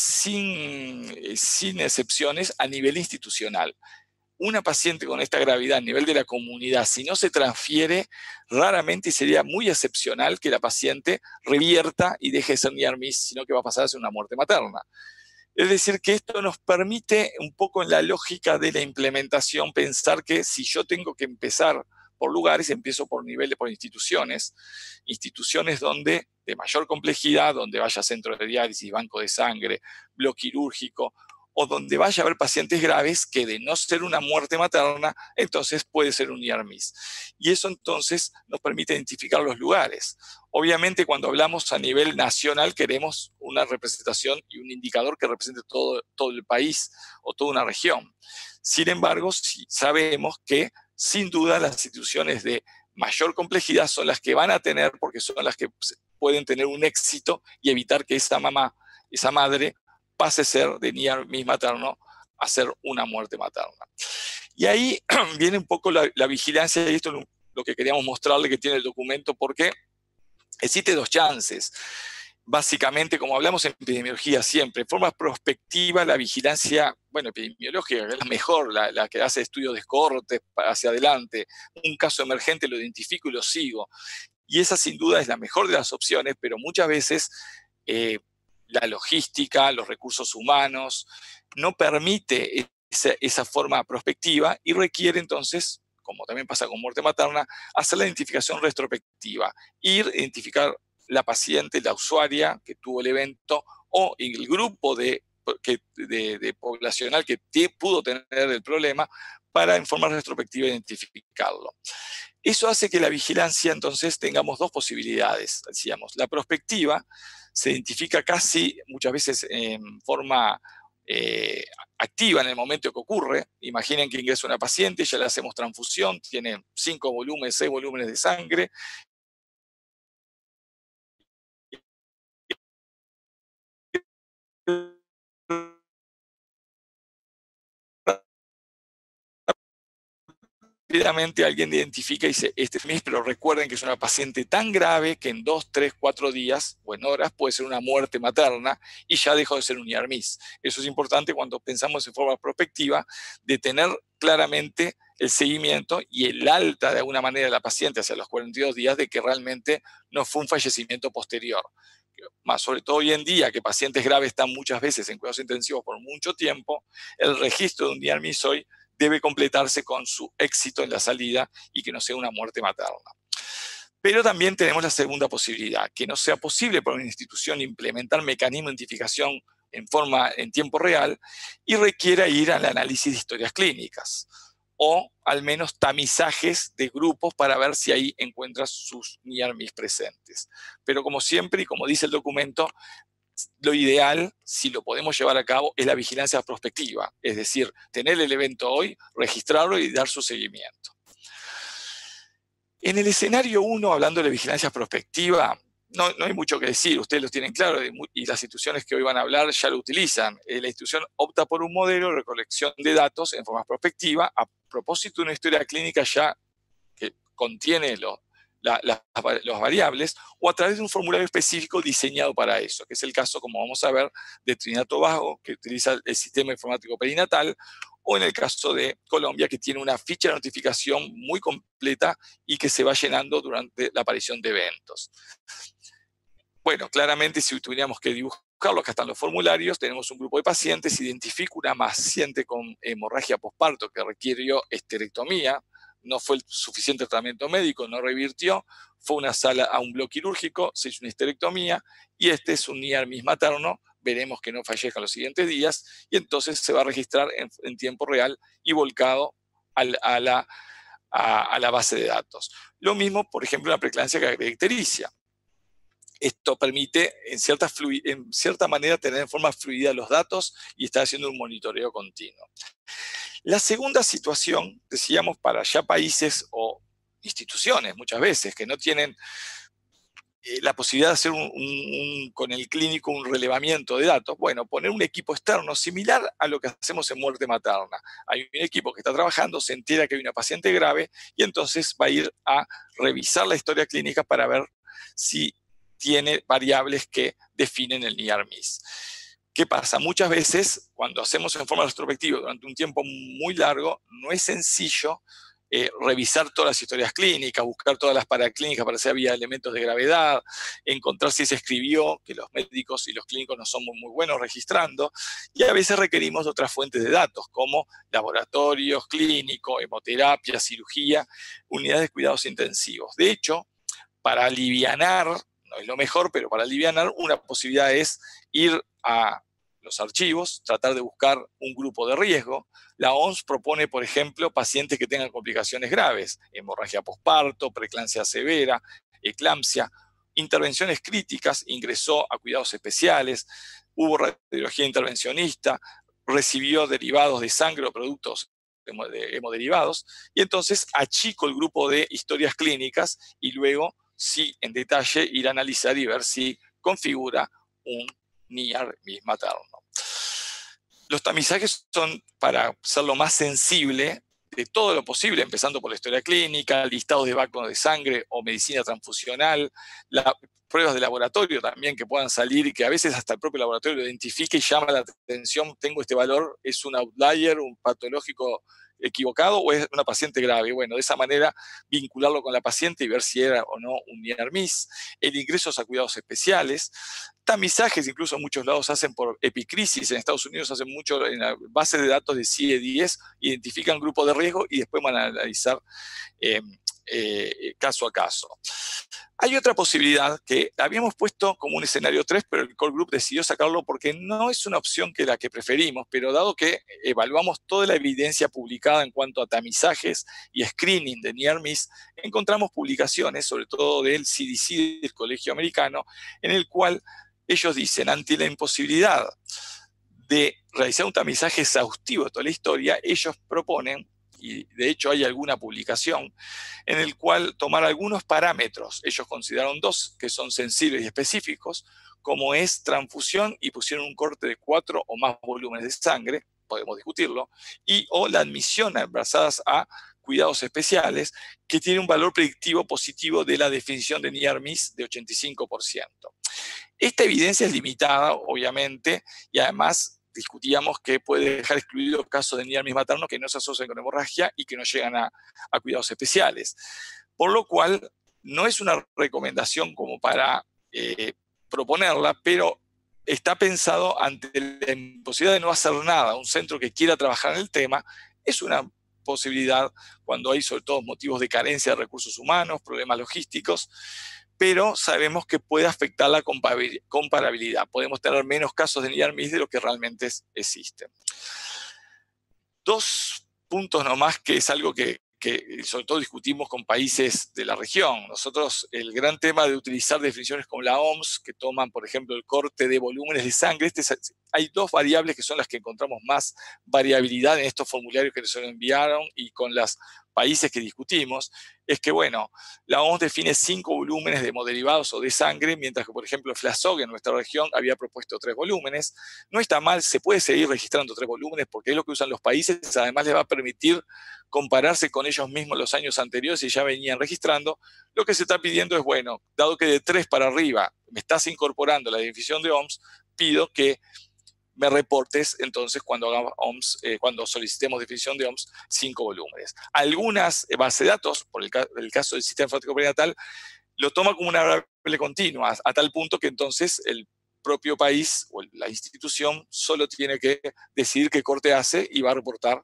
sin excepciones a nivel institucional. Una paciente con esta gravedad a nivel de la comunidad, si no se transfiere, raramente sería muy excepcional que la paciente revierta y deje de ser NIARMIS, sino que va a pasar a ser una muerte materna. Es decir, que esto nos permite, un poco en la lógica de la implementación, pensar que si yo tengo que empezar por lugares, empiezo por niveles, por instituciones donde de mayor complejidad, donde vaya centro de diálisis, banco de sangre, bloque quirúrgico, o donde vaya a haber pacientes graves que, de no ser una muerte materna, entonces puede ser un NIARMIS. Y eso entonces nos permite identificar los lugares. Obviamente, cuando hablamos a nivel nacional, queremos una representación y un indicador que represente todo el país o toda una región. Sin embargo, sí sabemos que, sin duda, las instituciones de mayor complejidad son las que van a tener, porque son las que pueden tener un éxito y evitar que esa mamá, esa madre, pase a ser de NIARMIS materno a ser una muerte materna. Y ahí viene un poco la vigilancia, y esto es lo que queríamos mostrarle que tiene el documento, porque existe dos chances. Básicamente, como hablamos en epidemiología siempre, en forma prospectiva, la vigilancia, epidemiológica, es la mejor, la que hace estudios de cohortes hacia adelante. Un caso emergente lo identifico y lo sigo. Y esa sin duda es la mejor de las opciones, pero muchas veces la logística, los recursos humanos, no permite esa forma prospectiva y requiere entonces, como también pasa con muerte materna, hacer la identificación retrospectiva, identificar la paciente, la usuaria que tuvo el evento o el grupo de poblacional que pudo tener el problema, para en forma retrospectiva identificarlo. Eso hace que la vigilancia entonces tengamos dos posibilidades, decíamos. La prospectiva se identifica casi muchas veces en forma activa en el momento que ocurre. Imaginen que ingresa una paciente, ya le hacemos transfusión, tiene 5 volúmenes, 6 volúmenes de sangre. Rápidamente alguien identifica y dice, este es NIARMIS, pero recuerden que es una paciente tan grave que en 2, 3, 4 días o en horas puede ser una muerte materna y ya dejó de ser un NIARMIS. Eso es importante cuando pensamos en forma prospectiva, de tener claramente el seguimiento y el alta de alguna manera de la paciente hacia los 42 días de que realmente no fue un fallecimiento posterior. Más sobre todo hoy en día, que pacientes graves están muchas veces en cuidados intensivos por mucho tiempo, el registro de un NIARMIS hoy debe completarse con su éxito en la salida y que no sea una muerte materna. Pero también tenemos la segunda posibilidad, que no sea posible para una institución implementar mecanismos de identificación en tiempo real y requiera ir al análisis de historias clínicas o al menos tamizajes de grupos para ver si ahí encuentras sus NIARMIS presentes. Pero como siempre y como dice el documento, lo ideal, si lo podemos llevar a cabo, es la vigilancia prospectiva, es decir, tener el evento hoy, registrarlo y dar su seguimiento. En el escenario 1, hablando de la vigilancia prospectiva, no hay mucho que decir, ustedes lo tienen claro y las instituciones que hoy van a hablar ya lo utilizan. La institución opta por un modelo de recolección de datos en forma prospectiva a propósito de una historia clínica ya que contiene las variables, o a través de un formulario específico diseñado para eso, que es el caso, como vamos a ver, de Trinidad y Tobago, que utiliza el sistema informático perinatal, o en el caso de Colombia, que tiene una ficha de notificación muy completa y que se va llenando durante la aparición de eventos. Bueno, claramente si tuviéramos que dibujar buscarlo, acá están los formularios, tenemos un grupo de pacientes, identifico una paciente con hemorragia posparto que requirió esterectomía, no fue el suficiente tratamiento médico, no revirtió, fue a un bloque quirúrgico, se hizo una esterectomía, y este es un NIARMIS materno, veremos que no fallezca en los siguientes días, y entonces se va a registrar en tiempo real y volcado a la base de datos. Lo mismo, por ejemplo, la preeclampsia caractericia. Esto permite, en cierta manera, tener en forma fluida los datos y estar haciendo un monitoreo continuo. La segunda situación, decíamos, para ya países o instituciones, muchas veces, que no tienen la posibilidad de hacer con el clínico un relevamiento de datos, bueno, poner un equipo externo similar a lo que hacemos en muerte materna. Hay un equipo que está trabajando, se entera que hay una paciente grave y entonces va a ir a revisar la historia clínica para ver si tiene variables que definen el NIARMIS. ¿Qué pasa? Muchas veces, cuando hacemos en forma retrospectiva durante un tiempo muy largo, no es sencillo revisar todas las historias clínicas, buscar todas las paraclínicas para ver si había elementos de gravedad, encontrar si se escribió, que los médicos y los clínicos no son muy buenos registrando, y a veces requerimos de otras fuentes de datos, como laboratorios clínicos, hemoterapia, cirugía, unidades de cuidados intensivos. De hecho, para alivianar, no es lo mejor, pero para alivianar, una posibilidad es ir a los archivos, tratar de buscar un grupo de riesgo. La OMS propone, por ejemplo, pacientes que tengan complicaciones graves, hemorragia posparto, preeclampsia severa, eclampsia, intervenciones críticas, ingresó a cuidados especiales, hubo radiología intervencionista, recibió derivados de sangre o productos hemoderivados, y entonces achico el grupo de historias clínicas y luego, sí, en detalle, ir a analizar y ver si configura un NIARMIS materno. Los tamizajes son para hacerlo más sensible de todo lo posible, empezando por la historia clínica, listados de bancos de sangre o medicina transfusional, pruebas de laboratorio también que puedan salir y que a veces hasta el propio laboratorio lo identifique y llama la atención, tengo este valor, es un outlier, un patológico equivocado o es una paciente grave. Bueno, de esa manera vincularlo con la paciente y ver si era o no un NIARMIS. El ingreso a cuidados especiales, tamizajes, incluso en muchos lados hacen por epicrisis, en Estados Unidos hacen mucho en la base de datos de CIE-10, identifican grupos de riesgo y después van a analizar caso a caso. Hay otra posibilidad que habíamos puesto como un escenario 3, pero el Core Group decidió sacarlo porque no es una opción que la que preferimos, pero dado que evaluamos toda la evidencia publicada en cuanto a tamizajes y screening de NIARMIS, encontramos publicaciones, sobre todo del CDC, del Colegio Americano, en el cual ellos dicen, ante la imposibilidad de realizar un tamizaje exhaustivo de toda la historia, ellos proponen, y de hecho hay alguna publicación, en el cual tomar algunos parámetros, ellos consideraron 2 que son sensibles y específicos, como es transfusión, y pusieron un corte de 4 o más volúmenes de sangre, podemos discutirlo, y o la admisión embarazadas a cuidados especiales, que tiene un valor predictivo positivo de la definición de NIARMIS de 85%. Esta evidencia es limitada, obviamente, y además discutíamos que puede dejar excluidos casos de NIARMIS materno que no se asocian con hemorragia y que no llegan a cuidados especiales. Por lo cual, no es una recomendación como para proponerla, pero está pensado ante la imposibilidad de no hacer nada. Un centro que quiera trabajar en el tema es una posibilidad cuando hay sobre todo motivos de carencia de recursos humanos, problemas logísticos, pero sabemos que puede afectar la comparabilidad. Podemos tener menos casos de NIARMIS de lo que realmente existen. 2 puntos nomás, que es algo que sobre todo discutimos con países de la región. Nosotros, el gran tema de utilizar definiciones como la OMS, que toman, por ejemplo, el corte de volúmenes de sangre, hay 2 variables que son las que encontramos más variabilidad en estos formularios que nos enviaron y con los países que discutimos, es que, bueno, la OMS define 5 volúmenes de hemoderivados o de sangre, mientras que, por ejemplo, FLASOG en nuestra región había propuesto 3 volúmenes. No está mal, se puede seguir registrando 3 volúmenes porque es lo que usan los países, además les va a permitir compararse con ellos mismos los años anteriores y ya venían registrando. Lo que se está pidiendo es, bueno, dado que de 3 para arriba me estás incorporando la definición de OMS, pido que me reportes entonces cuando cuando solicitemos definición de OMS 5 volúmenes. Algunas bases de datos, por el caso del sistema informático perinatal, lo toma como una variable continua, a tal punto que entonces el propio país o la institución solo tiene que decidir qué corte hace y va a reportar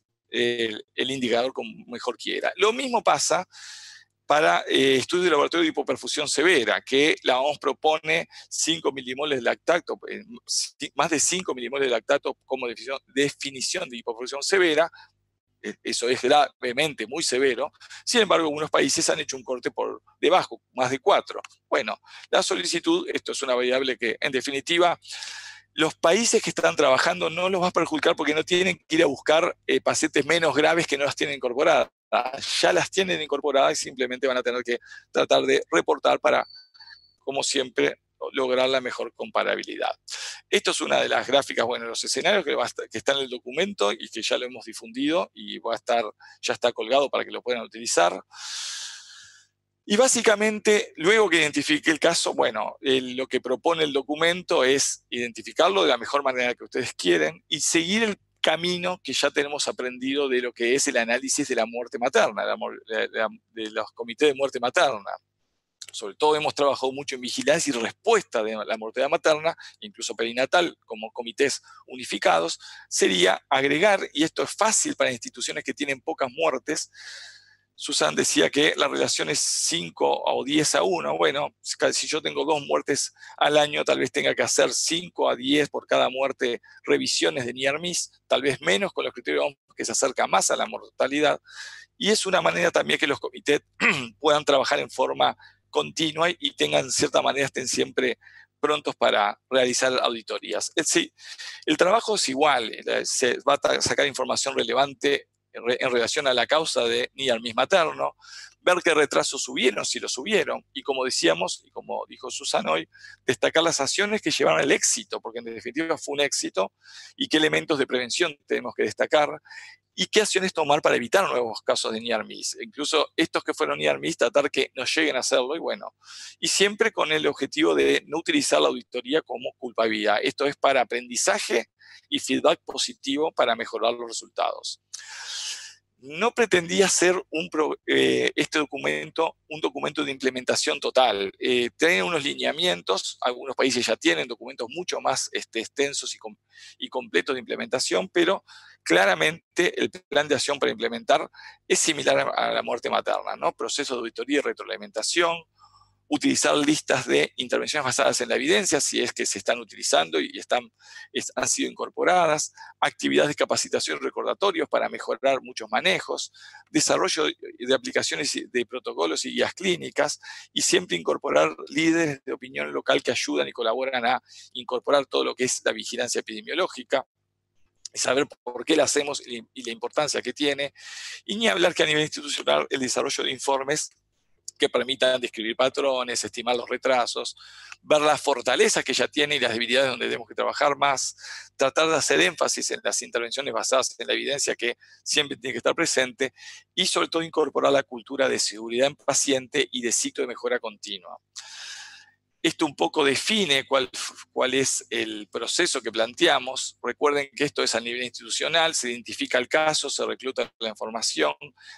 el indicador como mejor quiera. Lo mismo pasa para estudios de laboratorio de hipoperfusión severa, que la OMS propone 5 milimoles de lactato, más de 5 milimoles de lactato como definición de hipoperfusión severa. Eso es gravemente muy severo. Sin embargo, algunos países han hecho un corte por debajo, más de 4. Bueno, la solicitud, esto es una variable que en definitiva los países que están trabajando no los va a perjudicar porque no tienen que ir a buscar pacientes menos graves que no las tienen incorporadas. Ya las tienen incorporadas y simplemente van a tener que tratar de reportar para, como siempre, lograr la mejor comparabilidad. Esto es una de las gráficas, bueno, los escenarios que están en el documento y que ya lo hemos difundido y ya está colgado para que lo puedan utilizar. Y básicamente, luego que identifique el caso, bueno, lo que propone el documento es identificarlo de la mejor manera que ustedes quieren y seguir el camino que ya tenemos aprendido de lo que es el análisis de la muerte materna, de los comités de muerte materna. Sobre todo hemos trabajado mucho en vigilancia y respuesta de la mortalidad materna, incluso perinatal, como comités unificados. Sería agregar, y esto es fácil para instituciones que tienen pocas muertes. Susan decía que la relación es 5 o 10 a 1. Bueno, si yo tengo 2 muertes al año, tal vez tenga que hacer 5 a 10 por cada muerte revisiones de NIARMIS, tal vez menos con los criterios que se acerca más a la mortalidad. Y es una manera también que los comités puedan trabajar en forma continua y tengan, de cierta manera, estén siempre prontos para realizar auditorías. El trabajo es igual, se va a sacar información relevante en relación a la causa de NIARMIS materno, ver qué retrasos subieron, si los subieron, y como decíamos, y como dijo Susan hoy, destacar las acciones que llevaron al éxito, porque en definitiva fue un éxito, y qué elementos de prevención tenemos que destacar, y qué acciones tomar para evitar nuevos casos de NIARMIS. Incluso estos que fueron NIARMIS, tratar que no lleguen a hacerlo, y bueno, y siempre con el objetivo de no utilizar la auditoría como culpabilidad. Esto es para aprendizaje y feedback positivo para mejorar los resultados. No pretendía ser este documento un documento de implementación total. Tiene unos lineamientos, algunos países ya tienen documentos mucho más extensos y completos de implementación, pero claramente el plan de acción para implementar es similar a la muerte materna, ¿no? Procesos de auditoría y retroalimentación, utilizar listas de intervenciones basadas en la evidencia, si es que se están utilizando y han sido incorporadas, actividades de capacitación y recordatorios para mejorar muchos manejos, desarrollo de aplicaciones de protocolos y guías clínicas, y siempre incorporar líderes de opinión local que ayudan y colaboran a incorporar todo lo que es la vigilancia epidemiológica, y saber por qué la hacemos y la importancia que tiene, y ni hablar que a nivel institucional el desarrollo de informes que permitan describir patrones, estimar los retrasos, ver las fortalezas que ya tiene y las debilidades donde tenemos que trabajar más, tratar de hacer énfasis en las intervenciones basadas en la evidencia que siempre tiene que estar presente y sobre todo incorporar la cultura de seguridad en paciente y de ciclo de mejora continua. Esto un poco define cuál es el proceso que planteamos. Recuerden que esto es a nivel institucional, se identifica el caso, se recluta la información,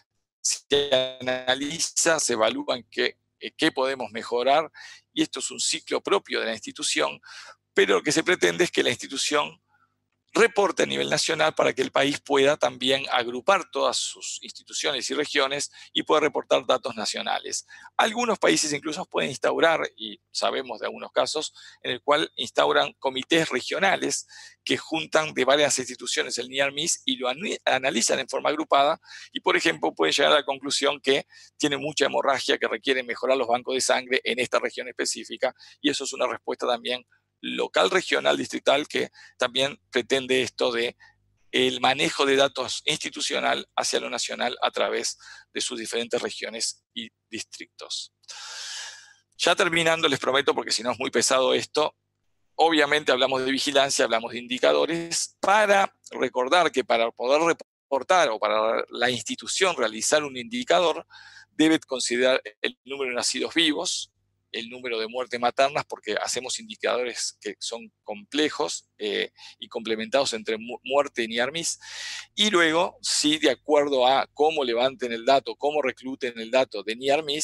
se analiza, se evalúa en qué podemos mejorar, y esto es un ciclo propio de la institución, pero lo que se pretende es que la institución reporte a nivel nacional para que el país pueda también agrupar todas sus instituciones y regiones y pueda reportar datos nacionales. Algunos países incluso pueden instaurar, y sabemos de algunos casos, en el cual instauran comités regionales que juntan de varias instituciones el NIARMIS y lo analizan en forma agrupada y, por ejemplo, pueden llegar a la conclusión que tiene mucha hemorragia, que requiere mejorar los bancos de sangre en esta región específica, y eso es una respuesta también local, regional, distrital, que también pretende esto de el manejo de datos institucional hacia lo nacional a través de sus diferentes regiones y distritos. Ya terminando, les prometo, porque si no es muy pesado esto, obviamente hablamos de vigilancia, hablamos de indicadores, para recordar que para poder reportar o para la institución realizar un indicador, debe considerar el número de nacidos vivos, el número de muertes maternas, porque hacemos indicadores que son complejos y complementados entre muerte y NIARMIS, y luego, si de acuerdo a cómo levanten el dato, cómo recluten el dato de NIARMIS,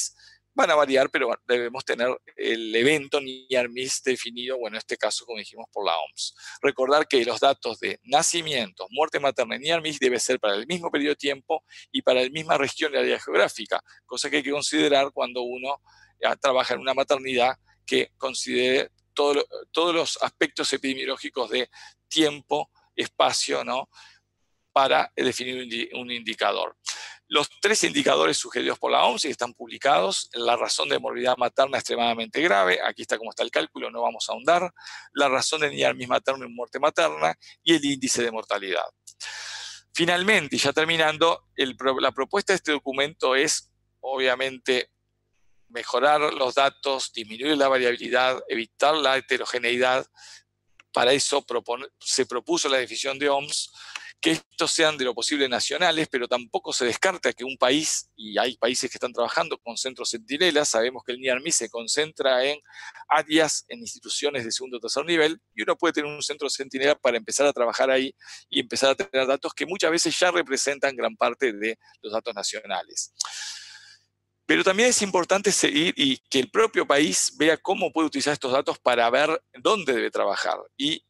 van a variar, pero debemos tener el evento Near Miss definido, bueno, en este caso, como dijimos, por la OMS. Recordar que los datos de nacimientos, muerte materna y Near Miss debe ser para el mismo periodo de tiempo y para la misma región y área geográfica, cosa que hay que considerar cuando uno trabaja en una maternidad, que considere todos los aspectos epidemiológicos de tiempo, espacio, ¿no?, para definir un indicador. Los 3 indicadores sugeridos por la OMS y están publicados: la razón de morbilidad materna extremadamente grave, aquí está cómo está el cálculo, no vamos a ahondar, la razón de Near Miss materno y muerte materna, y el índice de mortalidad. Finalmente, y ya terminando, la propuesta de este documento es, obviamente, mejorar los datos, disminuir la variabilidad, evitar la heterogeneidad. Para eso se propuso la definición de OMS, que estos sean de lo posible nacionales, pero tampoco se descarta que un país, y hay países que están trabajando con centros centinelas, sabemos que el Near Miss se concentra en áreas, en instituciones de segundo o tercer nivel, y uno puede tener un centro centinela para empezar a trabajar ahí y empezar a tener datos que muchas veces ya representan gran parte de los datos nacionales. Pero también es importante seguir y que el propio país vea cómo puede utilizar estos datos para ver dónde debe trabajar. Y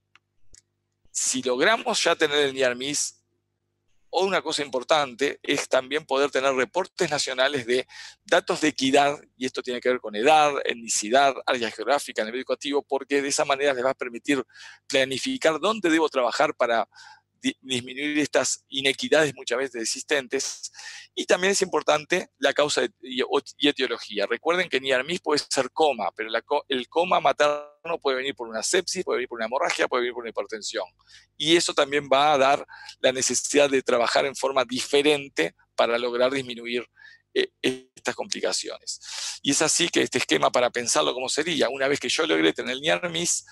si logramos ya tener el Near Miss, una cosa importante es también poder tener reportes nacionales de datos de equidad, y esto tiene que ver con edad, etnicidad, área geográfica, nivel educativo, porque de esa manera les va a permitir planificar dónde debo trabajar para disminuir estas inequidades muchas veces existentes. Y también es importante la causa y etiología. Recuerden que Near Miss puede ser coma, pero el coma materno puede venir por una sepsis, puede venir por una hemorragia, puede venir por una hipertensión. Y eso también va a dar la necesidad de trabajar en forma diferente para lograr disminuir estas complicaciones. Y es así que este esquema, para pensarlo como sería, una vez que yo logré tener el Near Miss,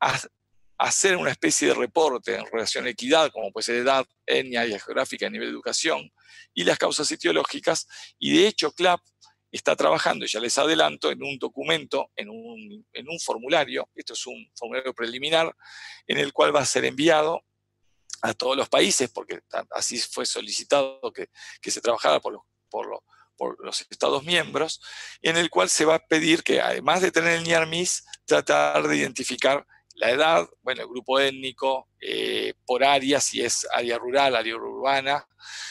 hacer una especie de reporte en relación a equidad, como puede ser edad, etnia, área geográfica, nivel de educación, y las causas etiológicas. Y de hecho, CLAP está trabajando, y ya les adelanto, en un documento, en un formulario, esto es un formulario preliminar, en el cual va a ser enviado a todos los países, porque así fue solicitado que se trabajara por los Estados miembros, en el cual se va a pedir que, además de tener el Near Miss, tratar de identificar la edad, bueno, el grupo étnico, por área, si es área rural, área urbana,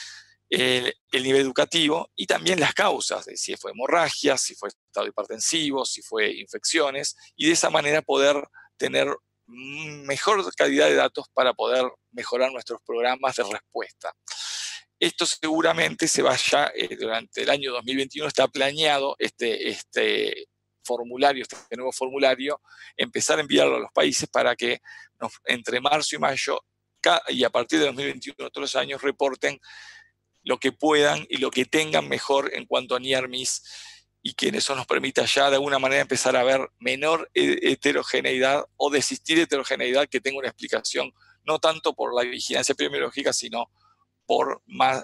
el nivel educativo, y también las causas, si fue hemorragia, si fue estado hipertensivo, si fue infecciones, y de esa manera poder tener mejor calidad de datos para poder mejorar nuestros programas de respuesta. Esto seguramente se vaya, durante el año 2021 está planeado este nuevo formulario, empezar a enviarlo a los países para que entre marzo y mayo, y a partir de 2021 todos los años, reporten lo que puedan y lo que tengan mejor en cuanto a Near Miss, y que eso nos permita ya de alguna manera empezar a ver menor heterogeneidad o desistir de heterogeneidad que tenga una explicación, no tanto por la vigilancia epidemiológica, sino por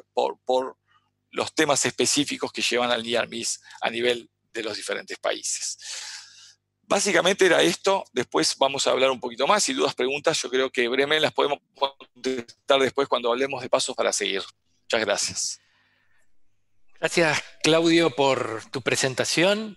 los temas específicos que llevan al Near Miss a nivel de los diferentes países. Básicamente era esto. Después vamos a hablar un poquito más, y dudas, preguntas, yo creo que brevemente las podemos contestar después cuando hablemos de pasos para seguir. Muchas gracias. Gracias, Claudio, por tu presentación.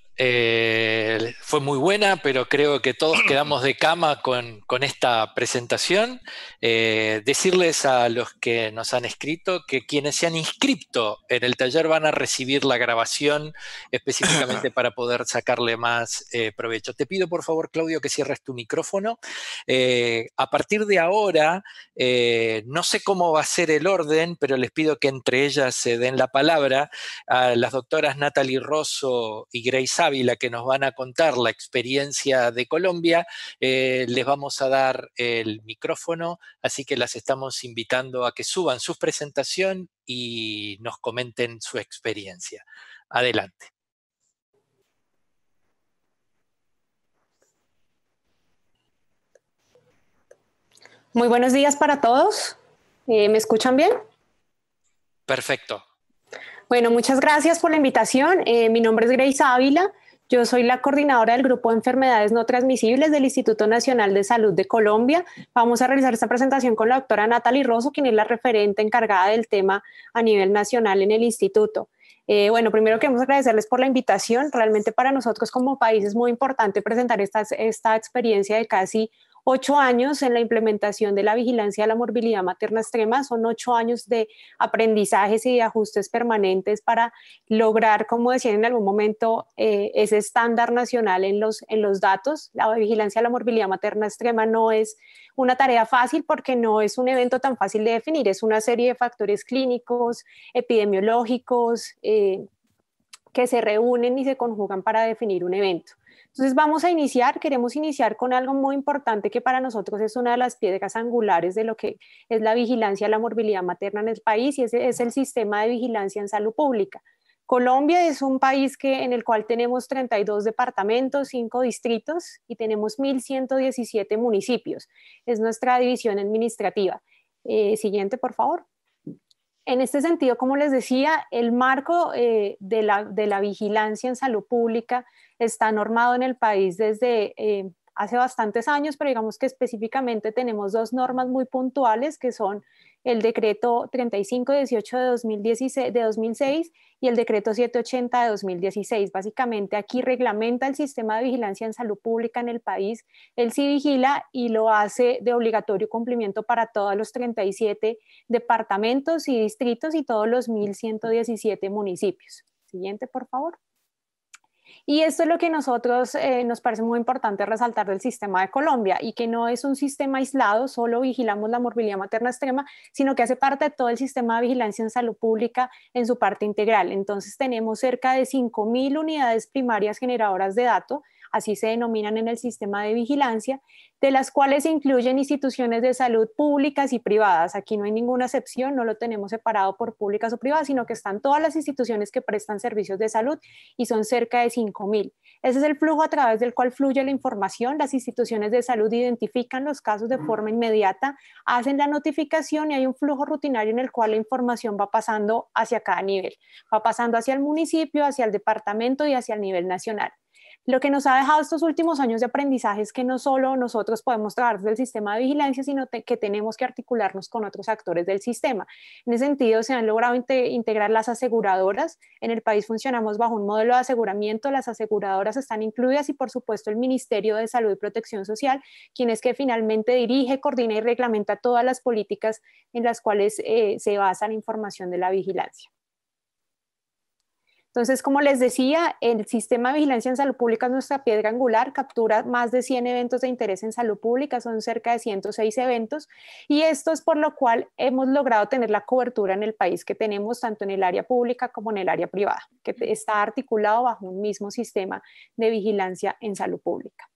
Fue muy buena, pero creo que todos quedamos de cama con esta presentación. Decirles a los que nos han escrito que quienes se han inscrito en el taller van a recibir la grabación específicamente para poder sacarle más provecho. Te pido, por favor, Claudio, que cierres tu micrófono. A partir de ahora, no sé cómo va a ser el orden, pero les pido que entre ellas se den la palabra a las doctoras Natalie Rosso y Grace Ávila, que nos van a contar la experiencia de Colombia. Les vamos a dar el micrófono, así que las estamos invitando a que suban su presentación y nos comenten su experiencia. Adelante. Muy buenos días para todos. ¿Me escuchan bien? Perfecto. Bueno, muchas gracias por la invitación. Mi nombre es Grace Ávila. Yo soy la coordinadora del Grupo de Enfermedades No Transmisibles del Instituto Nacional de Salud de Colombia. Vamos a realizar esta presentación con la doctora Natalie Rosso, quien es la referente encargada del tema a nivel nacional en el instituto. Bueno, primero queremos agradecerles por la invitación. Realmente para nosotros como país es muy importante presentar esta experiencia de casi 8 años en la implementación de la vigilancia de la morbilidad materna extrema. Son 8 años de aprendizajes y de ajustes permanentes para lograr, como decían en algún momento, ese estándar nacional en los datos. La vigilancia de la morbilidad materna extrema no es una tarea fácil porque no es un evento tan fácil de definir, es una serie de factores clínicos, epidemiológicos, que se reúnen y se conjugan para definir un evento. Entonces queremos iniciar con algo muy importante que para nosotros es una de las piedras angulares de lo que es la vigilancia de la morbilidad materna en el país, y ese es el sistema de vigilancia en salud pública. Colombia es un país en el cual tenemos 32 departamentos, 5 distritos y tenemos 1.117 municipios. Es nuestra división administrativa. Siguiente, por favor. En este sentido, como les decía, el marco de la vigilancia en salud pública está normado en el país desde hace bastantes años, pero digamos que específicamente tenemos 2 normas muy puntuales, que son el decreto 3518 de 2006 y el decreto 780 de 2016. Básicamente aquí reglamenta el sistema de vigilancia en salud pública en el país. Él sí vigila y lo hace de obligatorio cumplimiento para todos los 37 departamentos y distritos y todos los 1.117 municipios. Siguiente, por favor. Y esto es lo que nosotros nos parece muy importante resaltar del sistema de Colombia, y que no es un sistema aislado, solo vigilamos la morbilidad materna extrema, sino que hace parte de todo el sistema de vigilancia en salud pública en su parte integral. Entonces tenemos cerca de 5.000 unidades primarias generadoras de datos, así se denominan en el sistema de vigilancia, de las cuales se incluyen instituciones de salud públicas y privadas. Aquí no hay ninguna excepción, no lo tenemos separado por públicas o privadas, sino que están todas las instituciones que prestan servicios de salud, y son cerca de 5.000. Ese es el flujo a través del cual fluye la información. Las instituciones de salud identifican los casos de forma inmediata, hacen la notificación y hay un flujo rutinario en el cual la información va pasando hacia cada nivel. Va pasando hacia el municipio, hacia el departamento y hacia el nivel nacional. Lo que nos ha dejado estos últimos años de aprendizaje es que no solo nosotros podemos trabajar desde el sistema de vigilancia, sino que tenemos que articularnos con otros actores del sistema. En ese sentido, se han logrado integrar las aseguradoras. En el país funcionamos bajo un modelo de aseguramiento. Las aseguradoras están incluidas y, por supuesto, el Ministerio de Salud y Protección Social, quien es que finalmente dirige, coordina y reglamenta todas las políticas en las cuales se basa la información de la vigilancia. Entonces, como les decía, el sistema de vigilancia en salud pública es nuestra piedra angular, captura más de 100 eventos de interés en salud pública, son cerca de 106 eventos, y esto es por lo cual hemos logrado tener la cobertura en el país que tenemos, tanto en el área pública como en el área privada, que está articulado bajo un mismo sistema de vigilancia en salud pública.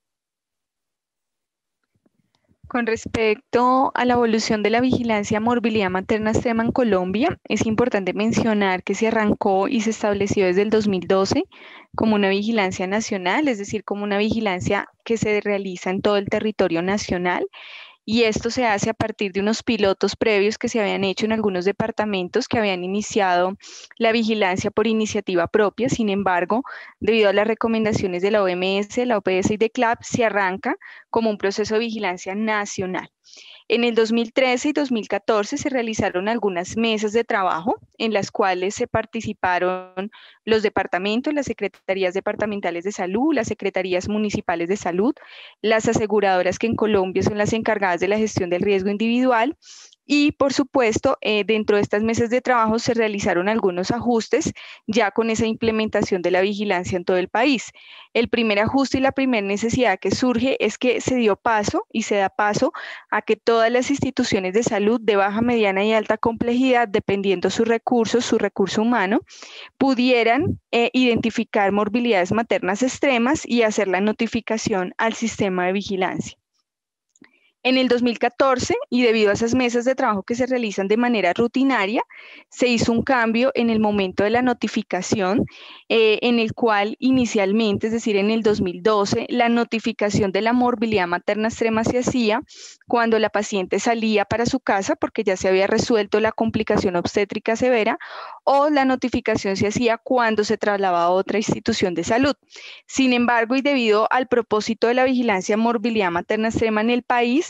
Con respecto a la evolución de la vigilancia morbilidad materna extrema en Colombia, es importante mencionar que se arrancó y se estableció desde el 2012 como una vigilancia nacional, es decir, como una vigilancia que se realiza en todo el territorio nacional. Y esto se hace a partir de unos pilotos previos que se habían hecho en algunos departamentos que habían iniciado la vigilancia por iniciativa propia. Sin embargo, debido a las recomendaciones de la OMS, la OPS y de CLAP, se arranca como un proceso de vigilancia nacional. En el 2013 y 2014 se realizaron algunas mesas de trabajo en las cuales se participaron los departamentos, las secretarías departamentales de salud, las secretarías municipales de salud, las aseguradoras que en Colombia son las encargadas de la gestión del riesgo individual. Y, por supuesto, dentro de estas mesas de trabajo se realizaron algunos ajustes ya con esa implementación de la vigilancia en todo el país. El primer ajuste y la primera necesidad que surge es que se dio paso y se da paso a que todas las instituciones de salud de baja, mediana y alta complejidad, dependiendo sus recursos, su recurso humano, pudieran identificar morbilidades maternas extremas y hacer la notificación al sistema de vigilancia. En el 2014, y debido a esas mesas de trabajo que se realizan de manera rutinaria, se hizo un cambio en el momento de la notificación, en el cual inicialmente, es decir, en el 2012, la notificación de la morbilidad materna extrema se hacía cuando la paciente salía para su casa porque ya se había resuelto la complicación obstétrica severa, o la notificación se hacía cuando se trasladaba a otra institución de salud. Sin embargo, y debido al propósito de la vigilancia morbilidad materna extrema en el país,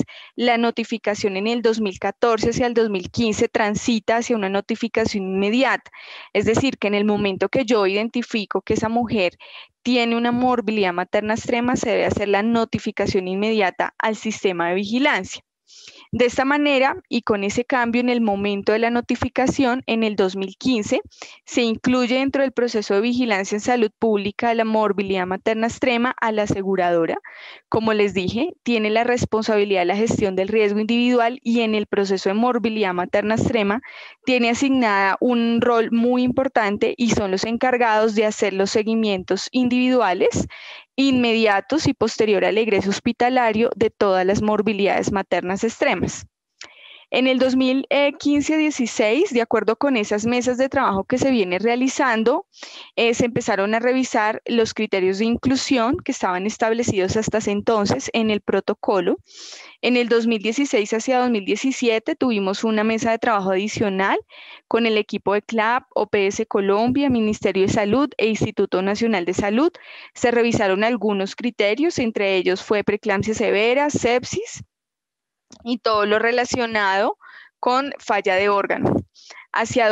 la notificación en el 2014 hacia el 2015 transita hacia una notificación inmediata. Es decir, que en el momento que yo identifico que esa mujer tiene una morbilidad materna extrema, se debe hacer la notificación inmediata al sistema de vigilancia. De esta manera, y con ese cambio en el momento de la notificación, en el 2015, se incluye dentro del proceso de vigilancia en salud pública de la morbilidad materna extrema a la aseguradora. Como les dije, tiene la responsabilidad de la gestión del riesgo individual y en el proceso de morbilidad materna extrema tiene asignada un rol muy importante y son los encargados de hacer los seguimientos individuales, inmediatos y posterior al egreso hospitalario de todas las morbilidades maternas extremas. En el 2015-16, de acuerdo con esas mesas de trabajo que se viene realizando, se empezaron a revisar los criterios de inclusión que estaban establecidos hasta ese entonces en el protocolo. En el 2016 hacia 2017 tuvimos una mesa de trabajo adicional con el equipo de CLAP, OPS Colombia, Ministerio de Salud e Instituto Nacional de Salud. Se revisaron algunos criterios, entre ellos fue preeclampsia severa, sepsis, y todo lo relacionado con falla de órgano. Hacia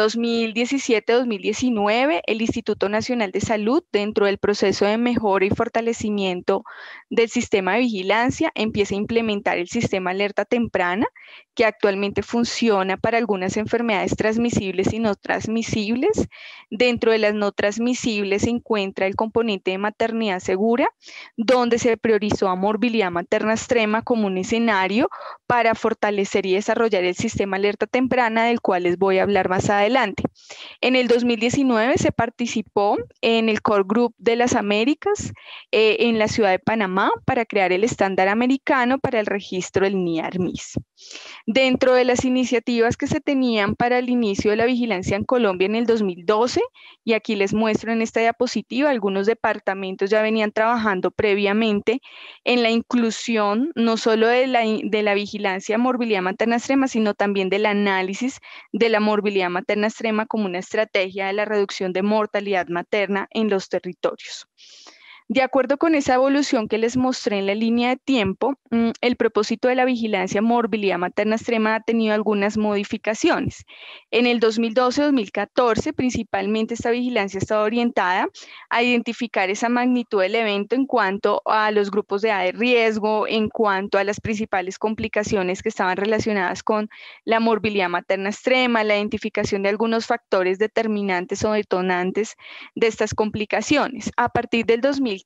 2017-2019, el Instituto Nacional de Salud, dentro del proceso de mejora y fortalecimiento del sistema de vigilancia, empieza a implementar el sistema alerta temprana, que actualmente funciona para algunas enfermedades transmisibles y no transmisibles. Dentro de las no transmisibles se encuentra el componente de maternidad segura, donde se priorizó a morbilidad materna extrema como un escenario para fortalecer y desarrollar el sistema alerta temprana, del cual les voy a hablar más adelante. En el 2019 se participó en el Core Group de las Américas en la ciudad de Panamá para crear el estándar americano para el registro del NIAR-MIS. Dentro de las iniciativas que se tenían para el inicio de la vigilancia en Colombia en el 2012, y aquí les muestro en esta diapositiva, algunos departamentos ya venían trabajando previamente en la inclusión no solo de la vigilancia morbilidad materna extrema, sino también del análisis de la morbilidad materna extrema como una estrategia de la reducción de mortalidad materna en los territorios. De acuerdo con esa evolución que les mostré en la línea de tiempo, el propósito de la vigilancia morbilidad materna extrema ha tenido algunas modificaciones. En el 2012-2014, principalmente esta vigilancia estaba orientada a identificar esa magnitud del evento en cuanto a los grupos de edad de riesgo, en cuanto a las principales complicaciones que estaban relacionadas con la morbilidad materna extrema, la identificación de algunos factores determinantes o detonantes de estas complicaciones. A partir del 2015,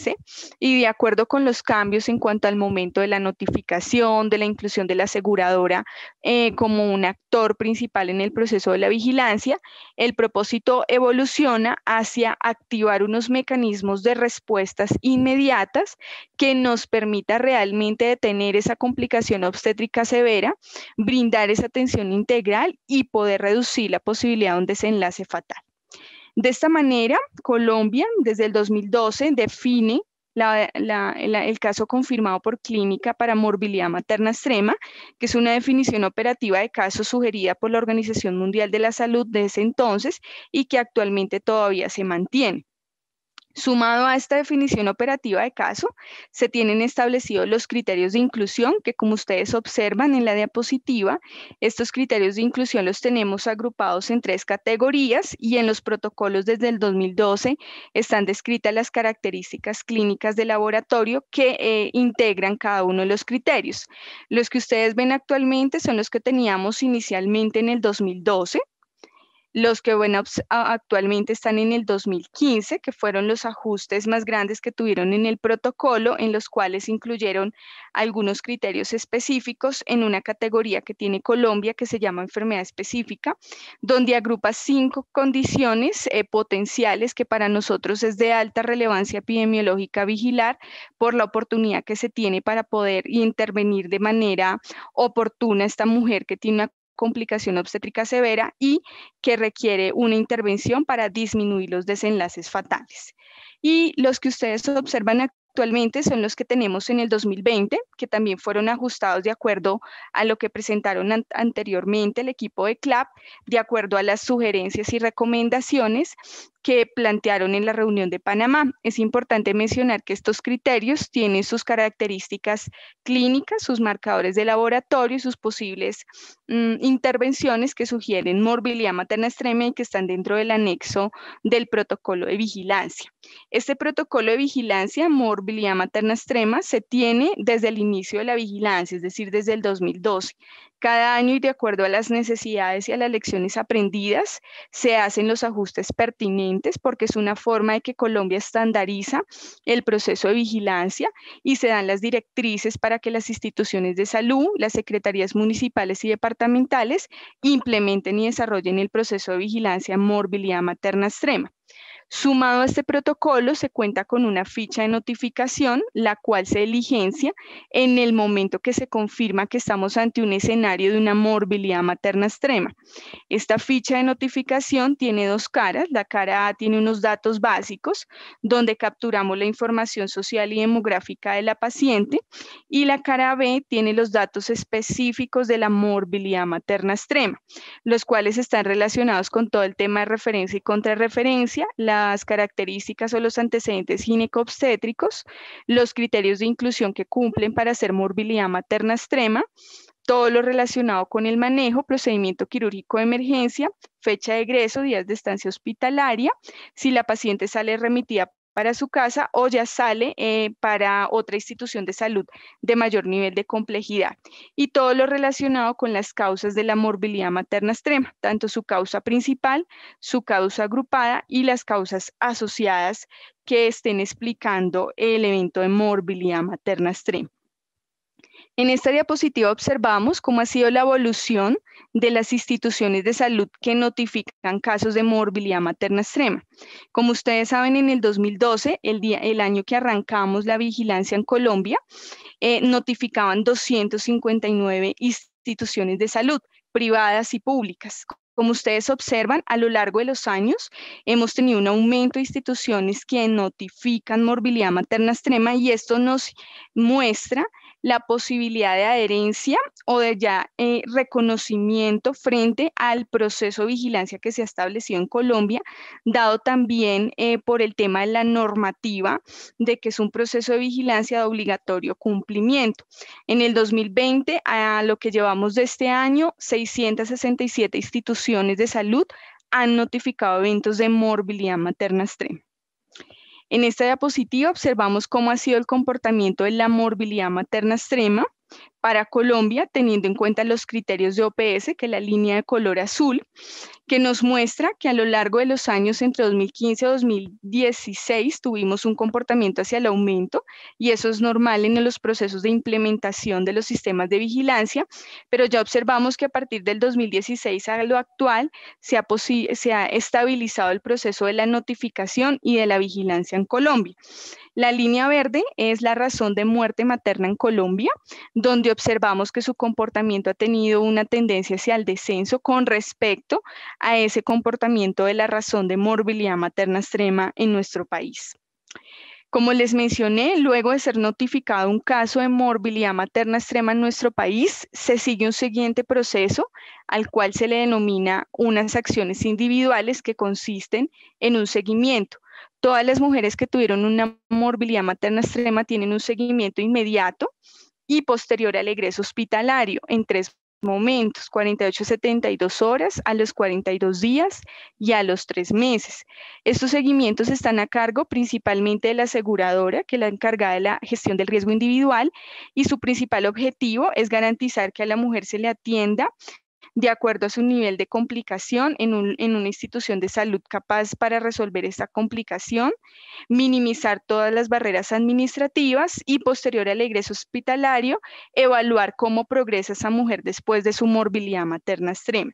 y de acuerdo con los cambios en cuanto al momento de la notificación, de la inclusión de la aseguradora como un actor principal en el proceso de la vigilancia, el propósito evoluciona hacia activar unos mecanismos de respuestas inmediatas que nos permita realmente detener esa complicación obstétrica severa, brindar esa atención integral y poder reducir la posibilidad de un desenlace fatal. De esta manera, Colombia, desde el 2012, define el caso confirmado por clínica para morbilidad materna extrema, que es una definición operativa de caso sugerida por la Organización Mundial de la Salud de ese entonces y que actualmente todavía se mantiene. Sumado a esta definición operativa de caso, se tienen establecidos los criterios de inclusión que, como ustedes observan en la diapositiva, estos criterios de inclusión los tenemos agrupados en 3 categorías y en los protocolos desde el 2012 están descritas las características clínicas de laboratorio que integran cada uno de los criterios. Los que ustedes ven actualmente son los que teníamos inicialmente en el 2012. Los que actualmente están en el 2015, que fueron los ajustes más grandes que tuvieron en el protocolo, en los cuales incluyeron algunos criterios específicos en una categoría que tiene Colombia que se llama enfermedad específica, donde agrupa 5 condiciones potenciales que para nosotros es de alta relevancia epidemiológica vigilar por la oportunidad que se tiene para poder intervenir de manera oportuna a esta mujer que tiene una complicación obstétrica severa y que requiere una intervención para disminuir los desenlaces fatales. Y los que ustedes observan actualmente son los que tenemos en el 2020, que también fueron ajustados de acuerdo a lo que presentaron anteriormente el equipo de CLAP, de acuerdo a las sugerencias y recomendaciones que plantearon en la reunión de Panamá. Es importante mencionar que estos criterios tienen sus características clínicas, sus marcadores de laboratorio y sus posibles intervenciones que sugieren morbilidad materna extrema y que están dentro del anexo del protocolo de vigilancia. Este protocolo de vigilancia, morbilidad materna extrema, se tiene desde el inicio de la vigilancia, es decir, desde el 2012. Cada año y de acuerdo a las necesidades y a las lecciones aprendidas, se hacen los ajustes pertinentes porque es una forma de que Colombia estandariza el proceso de vigilancia y se dan las directrices para que las instituciones de salud, las secretarías municipales y departamentales implementen y desarrollen el proceso de vigilancia en morbilidad materna extrema. Sumado a este protocolo, se cuenta con una ficha de notificación, la cual se diligencia en el momento que se confirma que estamos ante un escenario de una morbilidad materna extrema. Esta ficha de notificación tiene dos caras. La cara A tiene unos datos básicos, donde capturamos la información social y demográfica de la paciente, y la cara B tiene los datos específicos de la morbilidad materna extrema, los cuales están relacionados con todo el tema de referencia y contrarreferencia, las características o los antecedentes gineco-obstétricos, los criterios de inclusión que cumplen para hacer morbilidad materna extrema, todo lo relacionado con el manejo, procedimiento quirúrgico de emergencia, fecha de egreso, días de estancia hospitalaria, si la paciente sale remitida para su casa o ya sale para otra institución de salud de mayor nivel de complejidad, y todo lo relacionado con las causas de la morbilidad materna extrema, tanto su causa principal, su causa agrupada y las causas asociadas que estén explicando el evento de morbilidad materna extrema. En esta diapositiva observamos cómo ha sido la evolución de las instituciones de salud que notifican casos de morbilidad materna extrema. Como ustedes saben, en el 2012, el año que arrancamos la vigilancia en Colombia, notificaban 259 instituciones de salud, privadas y públicas. Como ustedes observan, a lo largo de los años hemos tenido un aumento de instituciones que notifican morbilidad materna extrema, y esto nos muestra la posibilidad de adherencia o de ya reconocimiento frente al proceso de vigilancia que se ha establecido en Colombia, dado también por el tema de la normativa de que es un proceso de vigilancia de obligatorio cumplimiento. En el 2020, a lo que llevamos de este año, 667 instituciones de salud han notificado eventos de morbilidad materna extrema. En esta diapositiva observamos cómo ha sido el comportamiento de la morbilidad materna extrema para Colombia, teniendo en cuenta los criterios de OPS, que es la línea de color azul, que nos muestra que a lo largo de los años entre 2015 y 2016 tuvimos un comportamiento hacia el aumento, y eso es normal en los procesos de implementación de los sistemas de vigilancia, pero ya observamos que a partir del 2016 a lo actual se ha estabilizado el proceso de la notificación y de la vigilancia en Colombia. La línea verde es la razón de muerte materna en Colombia, donde observamos que su comportamiento ha tenido una tendencia hacia el descenso con respecto a ese comportamiento de la razón de morbilidad materna extrema en nuestro país. Como les mencioné, luego de ser notificado un caso de morbilidad materna extrema en nuestro país, se sigue un siguiente proceso al cual se le denomina unas acciones individuales que consisten en un seguimiento. Todas las mujeres que tuvieron una morbilidad materna extrema tienen un seguimiento inmediato y posterior al egreso hospitalario en 3 momentos: 48 a 72 horas, a los 42 días y a los 3 meses. Estos seguimientos están a cargo principalmente de la aseguradora, que es la encargada de la gestión del riesgo individual, y su principal objetivo es garantizar que a la mujer se le atienda de acuerdo a su nivel de complicación en una institución de salud capaz para resolver esta complicación, minimizar todas las barreras administrativas y posterior al egreso hospitalario, evaluar cómo progresa esa mujer después de su morbilidad materna extrema.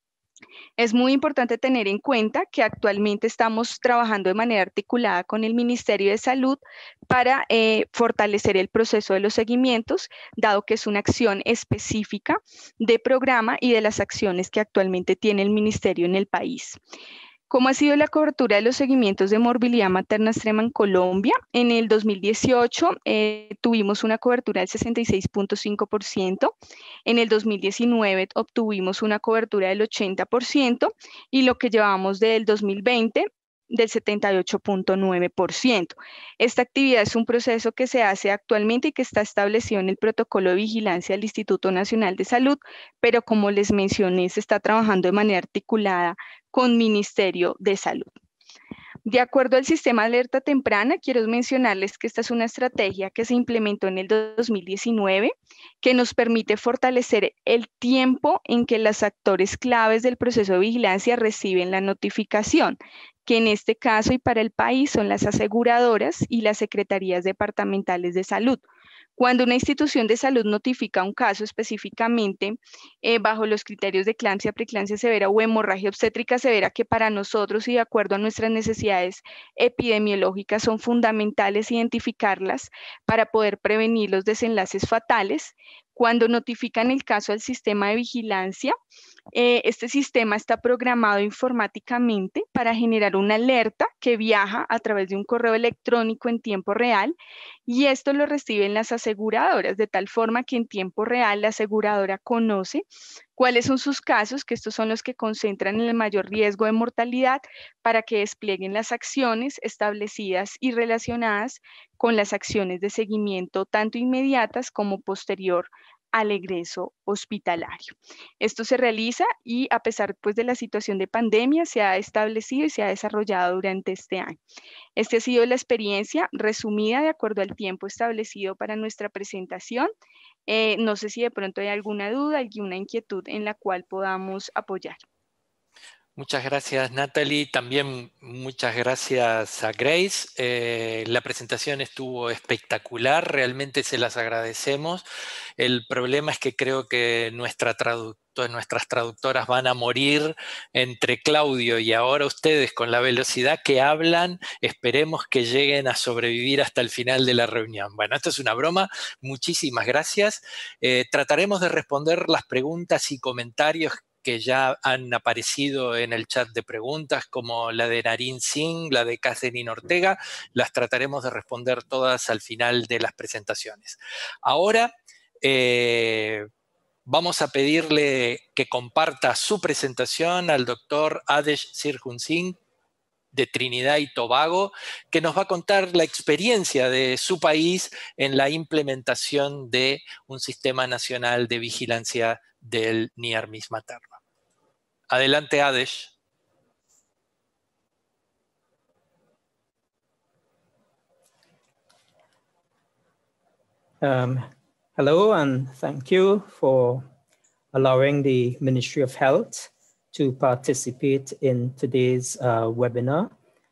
Es muy importante tener en cuenta que actualmente estamos trabajando de manera articulada con el Ministerio de Salud para fortalecer el proceso de los seguimientos, dado que es una acción específica de programa y de las acciones que actualmente tiene el Ministerio en el país. ¿Cómo ha sido la cobertura de los seguimientos de morbilidad materna extrema en Colombia? En el 2018 tuvimos una cobertura del 66.5%, en el 2019 obtuvimos una cobertura del 80%, y lo que llevamos del 2020 del 78.9%. Esta actividad es un proceso que se hace actualmente y que está establecido en el protocolo de vigilancia del Instituto Nacional de Salud, pero como les mencioné, se está trabajando de manera articulada con Ministerio de Salud. De acuerdo al sistema de alerta temprana, quiero mencionarles que esta es una estrategia que se implementó en el 2019, que nos permite fortalecer el tiempo en que los actores claves del proceso de vigilancia reciben la notificación, que en este caso y para el país son las aseguradoras y las secretarías departamentales de salud. Cuando una institución de salud notifica un caso específicamente bajo los criterios de eclampsia, preeclampsia severa o hemorragia obstétrica severa, que para nosotros y de acuerdo a nuestras necesidades epidemiológicas son fundamentales identificarlas para poder prevenir los desenlaces fatales, cuando notifican el caso al sistema de vigilancia, este sistema está programado informáticamente para generar una alerta que viaja a través de un correo electrónico en tiempo real y esto lo reciben las aseguradoras, de tal forma que en tiempo real la aseguradora conoce cuáles son sus casos, que estos son los que concentran el mayor riesgo de mortalidad, para que desplieguen las acciones establecidas y relacionadas con las acciones de seguimiento tanto inmediatas como posterior al egreso hospitalario. Esto se realiza y a pesar pues, de la situación de pandemia se ha establecido y se ha desarrollado durante este año. Esta ha sido la experiencia resumida de acuerdo al tiempo establecido para nuestra presentación. No sé si de pronto hay alguna duda, alguna inquietud en la cual podamos apoyar. Muchas gracias, Natalie. También muchas gracias a Grace. La presentación estuvo espectacular, realmente se las agradecemos. El problema es que creo que nuestras traductoras van a morir entre Claudio y ahora ustedes con la velocidad que hablan. Esperemos que lleguen a sobrevivir hasta el final de la reunión. Bueno, esto es una broma. Muchísimas gracias. Trataremos de responder las preguntas y comentarios que ya han aparecido en el chat de preguntas, como la de Narin Singh, la de Catherine Ortega. Las trataremos de responder todas al final de las presentaciones. Ahora vamos a pedirle que comparta su presentación al doctor Adesh Sirjun Singh de Trinidad y Tobago, que nos va a contar la experiencia de su país en la implementación de un sistema nacional de vigilancia del NIARMIS materno. Adelante, Adesh. Hello, and thank you for allowing the Ministry of Health to participate in today's webinar.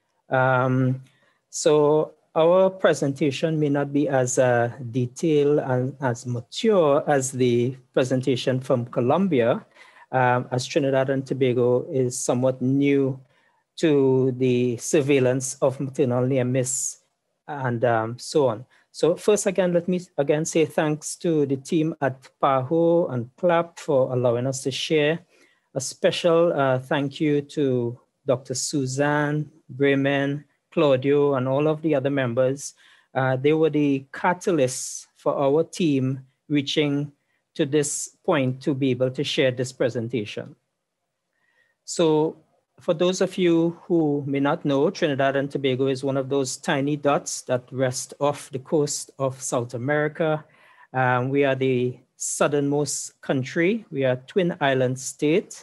So our presentation may not be as detailed and as mature as the presentation from Colombia, as Trinidad and Tobago is somewhat new to the surveillance of maternal near-miss and so on. So first again, let me again say thanks to the team at PAHO and CLAP for allowing us to share. A special thank you to Dr. Suzanne, Bremen, Claudio, and all of the other members. They were the catalysts for our team reaching to this point to be able to share this presentation. So for those of you who may not know, Trinidad and Tobago is one of those tiny dots that rest off the coast of South America. We are the southernmost country. We are a twin island state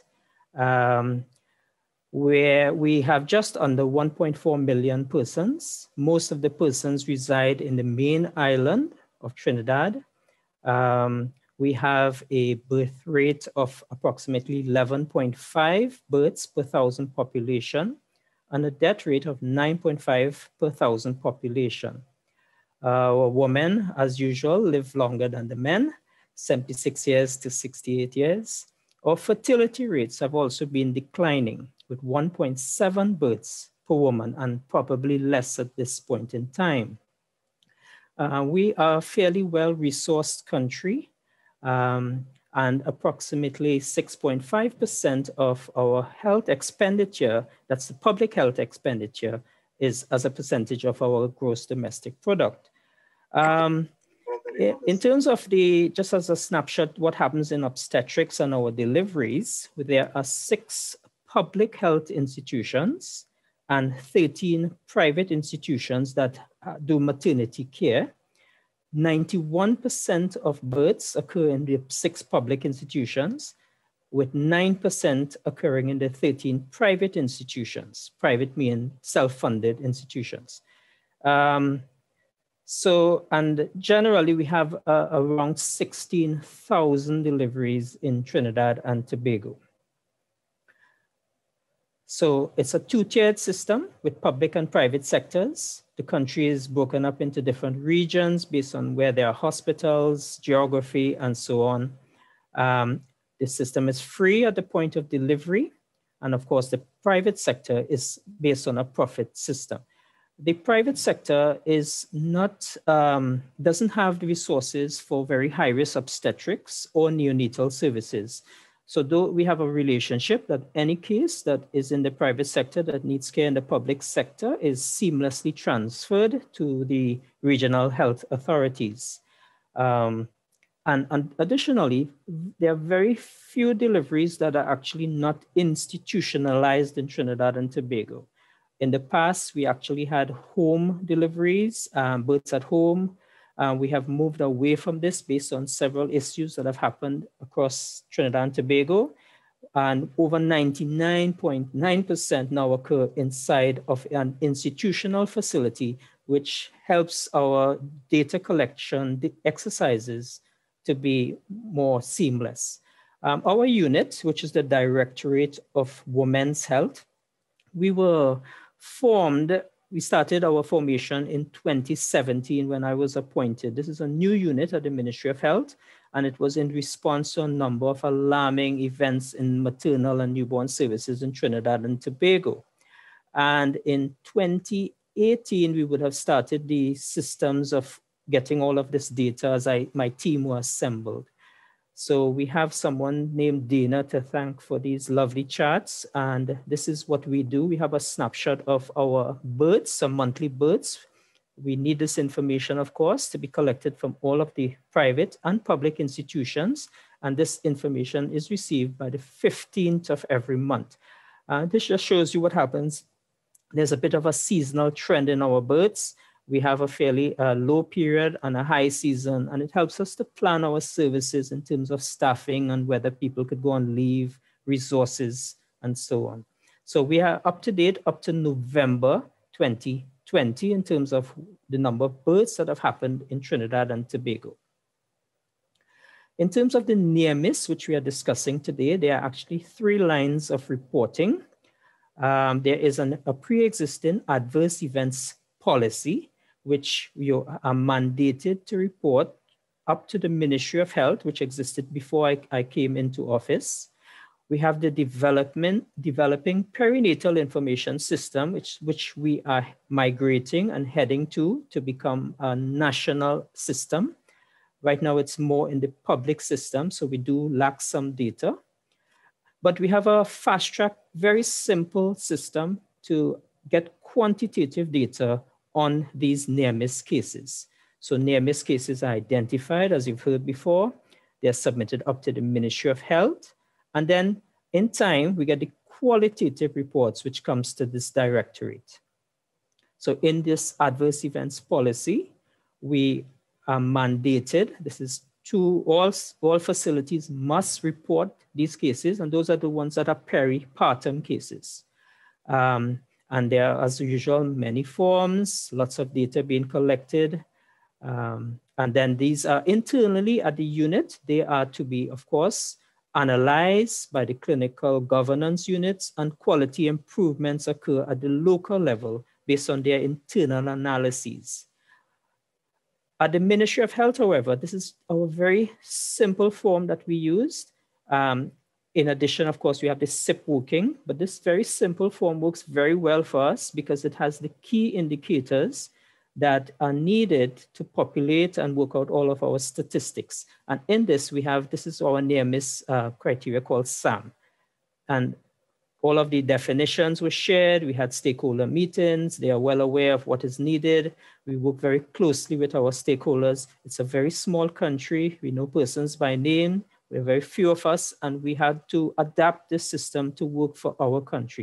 where we have just under 1.4 million persons. Most of the persons reside in the main island of Trinidad. We have a birth rate of approximately 11.5 births per thousand population and a death rate of 9.5 per thousand population. Women, as usual, live longer than the men, 76 years to 68 years. Our fertility rates have also been declining with 1.7 births per woman and probably less at this point in time. We are a fairly well-resourced country. And approximately 6.5% of our health expenditure, that's the public health expenditure, is as a percentage of our gross domestic product. In terms of just as a snapshot, what happens in obstetrics and our deliveries, there are 6 public health institutions and 13 private institutions that do maternity care. 91% of births occur in the 6 public institutions, with 9% occurring in the 13 private institutions. Private meaning self-funded institutions. And generally we have around 16,000 deliveries in Trinidad and Tobago. So it's a 2-tiered system with public and private sectors. The country is broken up into different regions based on where there are hospitals, geography, and so on. The system is free at the point of delivery. And of course, the private sector is based on a profit system. The private sector is not, doesn't have the resources for very high-risk obstetrics or neonatal services. So though we have a relationship that any case that is in the private sector that needs care in the public sector is seamlessly transferred to the regional health authorities. And additionally, there are very few deliveries that are actually not institutionalized in Trinidad and Tobago. In the past, we actually had home deliveries, births at home. We have moved away from this based on several issues that have happened across Trinidad and Tobago. And over 99.9% now occur inside of an institutional facility, which helps our data collection exercises to be more seamless. Our unit, which is the Directorate of Women's Health, we started our formation in 2017 when I was appointed. This is a new unit at the Ministry of Health, and it was in response to a number of alarming events in maternal and newborn services in Trinidad and Tobago. And in 2018, we would have started the systems of getting all of this data as my team was assembled. So we have someone named Dana to thank for these lovely charts. And this is what we do. We have a snapshot of our births, some monthly births. We need this information, of course, to be collected from all of the private and public institutions. And this information is received by the 15th of every month. This just shows you what happens. There's a bit of a seasonal trend in our births. We have a fairly low period and a high season, and it helps us to plan our services in terms of staffing and whether people could go on leave, resources, and so on. So we are up to date up to November 2020 in terms of the number of births that have happened in Trinidad and Tobago. In terms of the near miss, which we are discussing today, there are actually 3 lines of reporting. There is a pre-existing adverse events policy, which you are mandated to report up to the Ministry of Health, which existed before I came into office. We have the developing perinatal information system, which we are migrating and heading to become a national system. Right now, it's more in the public system, so we do lack some data. But we have a fast-track, very simple system to get quantitative data on these near-miss cases. So near-miss cases are identified, as you've heard before. They're submitted up to the Ministry of Health. And then in time, we get the qualitative reports, which comes to this directorate. So in this adverse events policy, we are mandated, this is all facilities must report these cases, and those are the ones that are peripartum cases. And there are, as usual, many forms, lots of data being collected. And then these are internally at the unit. They are to be, of course, analyzed by the clinical governance units, and quality improvements occur at the local level based on their internal analyses. At the Ministry of Health, however, this is our very simple form that we used. In addition, of course, we have the SIP working, but this very simple form works very well for us because it has the key indicators that are needed to populate and work out all of our statistics. And in this, this is our near-miss criteria called SAM. And all of the definitions were shared. We had stakeholder meetings. They are well aware of what is needed. We work very closely with our stakeholders. It's a very small country. We know persons by name. There are very few of us, and we had to adapt this system to work for our country.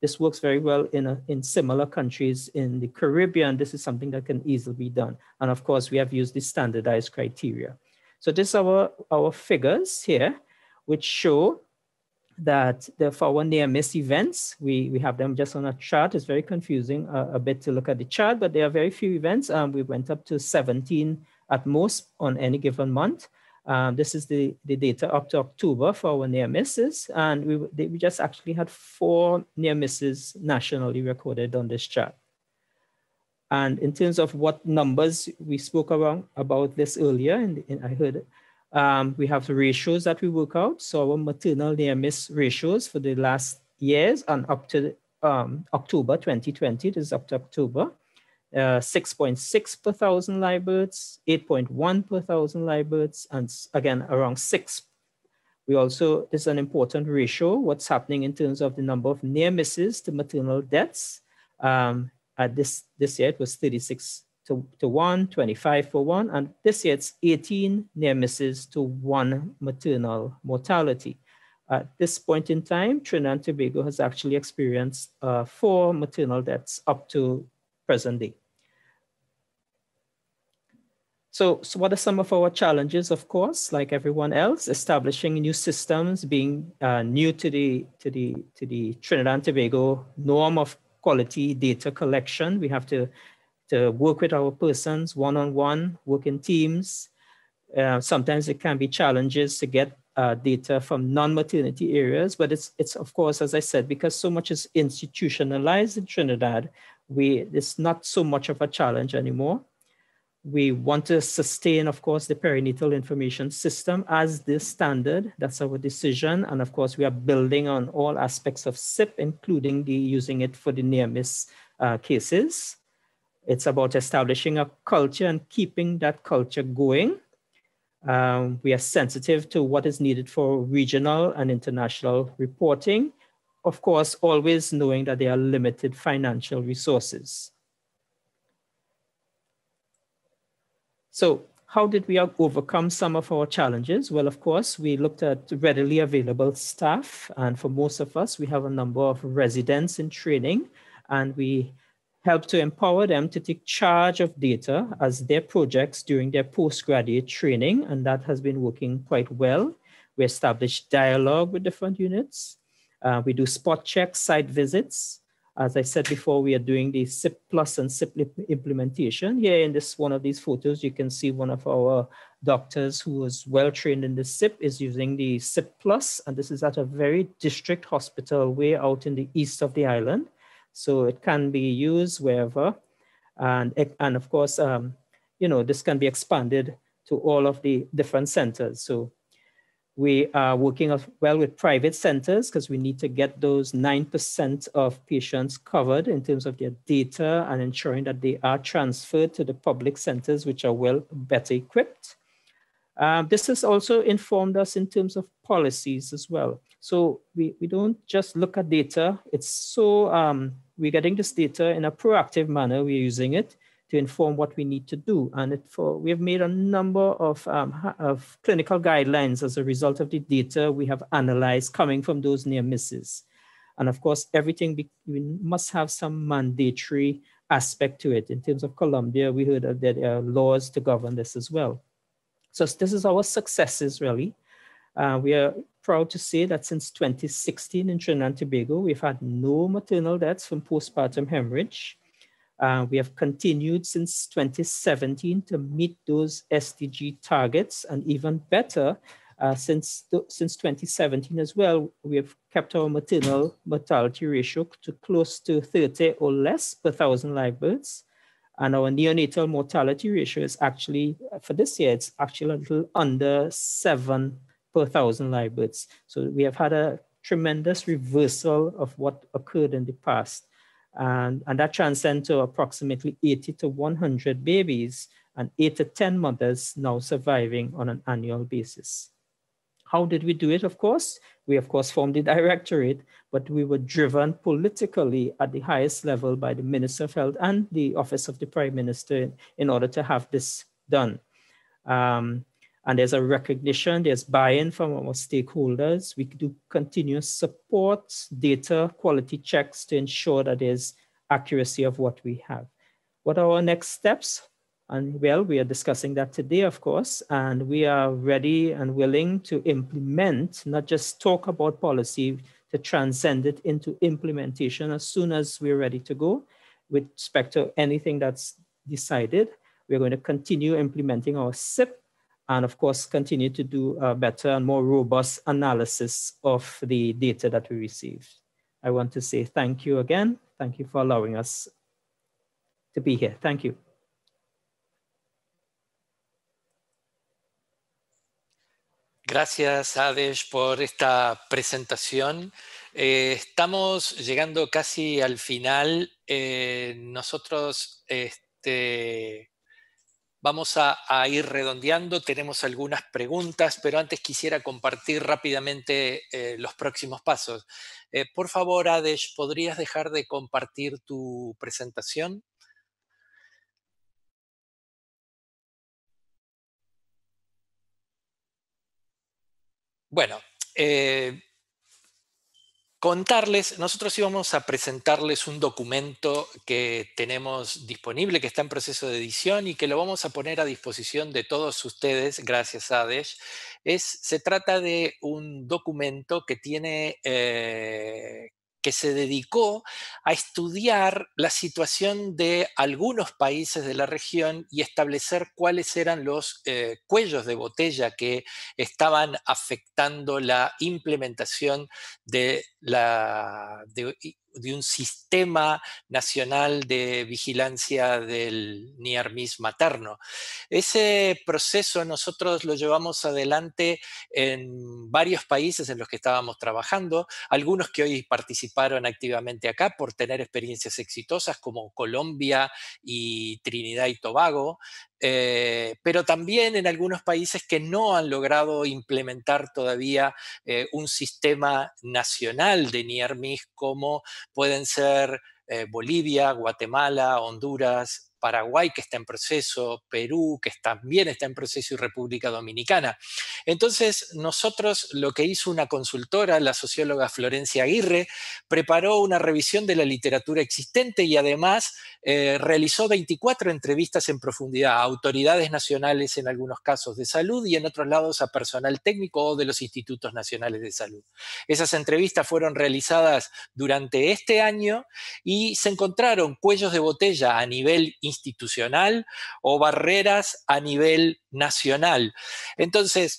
this works very well in similar countries in the Caribbean. This is something that can easily be done. And of course, we have used the standardized criteria. So this are our figures here, which show that for our near-miss events, we have them just on a chart. It's very confusing a bit to look at the chart, but there are very few events. We went up to 17 at most on any given month. This is the data up to October for our near misses. And we just actually had 4 near misses nationally recorded on this chart. And in terms of what numbers, we spoke about this earlier, and I heard it. We have the ratios that we work out. So our maternal near miss ratios for the last years and up to October 2020, this is up to October. 6.6 per thousand live births, 8.1 per thousand live births, and again, around 6. We also, this is an important ratio, what's happening in terms of the number of near misses to maternal deaths. At this year, it was 36 to 1, 25 for 1, and this year it's 18 near misses to 1 maternal mortality. At this point in time, Trinidad and Tobago has actually experienced 4 maternal deaths up to present day. So what are some of our challenges? Of course, like everyone else, establishing new systems, being new to the Trinidad and Tobago norm of quality data collection. We have to work with our persons one-on-one, work in teams. Sometimes it can be challenges to get data from non-maternity areas, but it's of course, as I said, because so much is institutionalized in Trinidad, it's not so much of a challenge anymore. We want to sustain, of course, the perinatal information system as the standard. That's our decision. And of course, we are building on all aspects of SIP, including using it for the near-miss cases. It's about establishing a culture and keeping that culture going. We are sensitive to what is needed for regional and international reporting. Of course, always knowing that there are limited financial resources. So how did we overcome some of our challenges? Well, of course, we looked at readily available staff. And for most of us, we have a number of residents in training, and we help to empower them to take charge of data as their projects during their postgraduate training. And that has been working quite well. We established dialogue with different units. We do spot checks, site visits. As I said before, we are doing the SIP Plus and SIP implementation. Here in one of these photos, you can see one of our doctors who was well trained in the SIP is using the SIP Plus, and this is at a very district hospital way out in the east of the island. So it can be used wherever. And of course, this can be expanded to all of the different centers. So we are working well with private centers because we need to get those 9% of patients covered in terms of their data and ensuring that they are transferred to the public centers, which are better equipped. This has also informed us in terms of policies as well. So we don't just look at data. It's so, we're getting this data in a proactive manner. We're using it to inform what we need to do. And we have made a number of clinical guidelines as a result of the data we have analyzed coming from those near misses. And of course, everything, we must have some mandatory aspect to it. In terms of Colombia, we heard that there are laws to govern this as well. So this is our successes, really. We are proud to say that since 2016 in Trinidad and Tobago, we've had no maternal deaths from postpartum hemorrhage. We have continued since 2017 to meet those SDG targets, and even better, since 2017 as well, we have kept our maternal mortality ratio to close to 30 or less per 1,000 live births. And our neonatal mortality ratio is actually, for this year, it's actually a little under 7 per 1,000 live births. So we have had a tremendous reversal of what occurred in the past. And that transcends to approximately 80 to 100 babies and 8 to 10 mothers now surviving on an annual basis. How did we do it? Of course, we of course formed the directorate, but we were driven politically at the highest level by the Minister of Health and the Office of the Prime Minister in order to have this done. And there's a recognition, there's buy-in from our stakeholders. We do continuous support, data quality checks to ensure that there's accuracy of what we have. What are our next steps? And well, we are discussing that today, of course, and we are ready and willing to implement, not just talk about policy, to transcend it into implementation as soon as we're ready to go. With respect to anything that's decided, we're going to continue implementing our SIP, and of course, continue to do a better and more robust analysis of the data that we receive. I want to say thank you again. Thank you for allowing us to be here. Thank you. Gracias, Adesh, por esta presentación. Estamos llegando casi al final. Nosotros vamos a ir redondeando. Tenemos algunas preguntas, pero antes quisiera compartir rápidamente los próximos pasos. Por favor, Adesh, ¿podrías dejar de compartir tu presentación? Bueno, contarles, nosotros íbamos a presentarles un documento que tenemos disponible, que está en proceso de edición y que lo vamos a poner a disposición de todos ustedes, gracias a Adesh. Se trata de un documento que tiene... que se dedicó a estudiar la situación de algunos países de la región y establecer cuáles eran los cuellos de botella que estaban afectando la implementación de un sistema nacional de vigilancia del NIARMIS materno. Ese proceso nosotros lo llevamos adelante en varios países en los que estábamos trabajando, algunos que hoy participaron activamente acá por tener experiencias exitosas como Colombia y Trinidad y Tobago, pero también en algunos países que no han logrado implementar todavía un sistema nacional de NIARMIS como pueden ser Bolivia, Guatemala, Honduras, Paraguay, que está en proceso, Perú, que también está en proceso, y República Dominicana. Entonces, nosotros, lo que hizo una consultora, la socióloga Florencia Aguirre, preparó una revisión de la literatura existente y además realizó 24 entrevistas en profundidad a autoridades nacionales, en algunos casos de salud, y en otros lados a personal técnico o de los institutos nacionales de salud. Esas entrevistas fueron realizadas durante este año y se encontraron cuellos de botella a nivel institucional o barreras a nivel nacional. Entonces,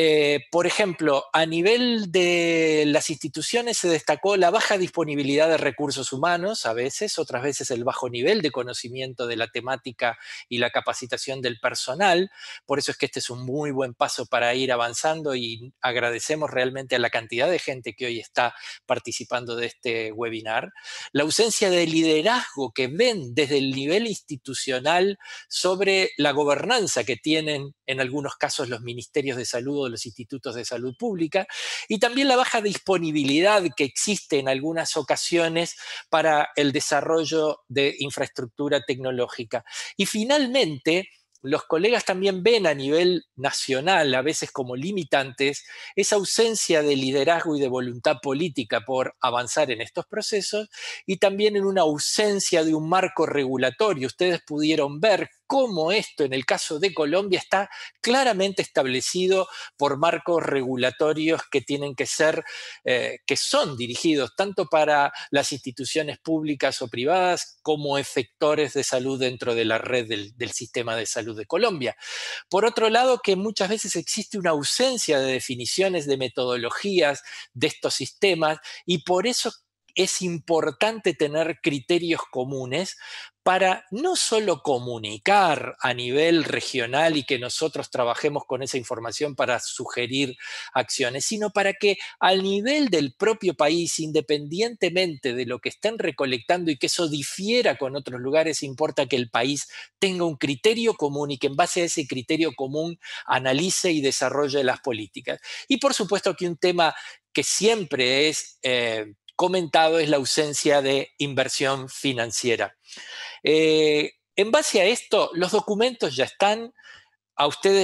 por ejemplo, a nivel de las instituciones se destacó la baja disponibilidad de recursos humanos, a veces, otras veces el bajo nivel de conocimiento de la temática y la capacitación del personal. Por eso es que este es un muy buen paso para ir avanzando y agradecemos realmente a la cantidad de gente que hoy está participando de este webinar. La ausencia de liderazgo que ven desde el nivel institucional sobre la gobernanza que tienen en algunos casos los ministerios de salud o los institutos de salud pública, y también la baja disponibilidad que existe en algunas ocasiones para el desarrollo de infraestructura tecnológica. Y finalmente, los colegas también ven a nivel nacional, a veces como limitantes, esa ausencia de liderazgo y de voluntad política por avanzar en estos procesos, y también en una ausencia de un marco regulatorio. Ustedes pudieron ver cómo esto, en el caso de Colombia, está claramente establecido por marcos regulatorios que tienen que ser, que son dirigidos tanto para las instituciones públicas o privadas como efectores de salud dentro de la red del sistema de salud de Colombia. Por otro lado, que muchas veces existe una ausencia de definiciones de metodologías de estos sistemas, y por eso es importante tener criterios comunes para no solo comunicar a nivel regional y que nosotros trabajemos con esa información para sugerir acciones, sino para que al nivel del propio país, independientemente de lo que estén recolectando y que eso difiera con otros lugares, importa que el país tenga un criterio común y que en base a ese criterio común analice y desarrolle las políticas. Y por supuesto que un tema que siempre es comentado es la ausencia de inversión financiera. En base a esto, los documentos ya están. A ustedes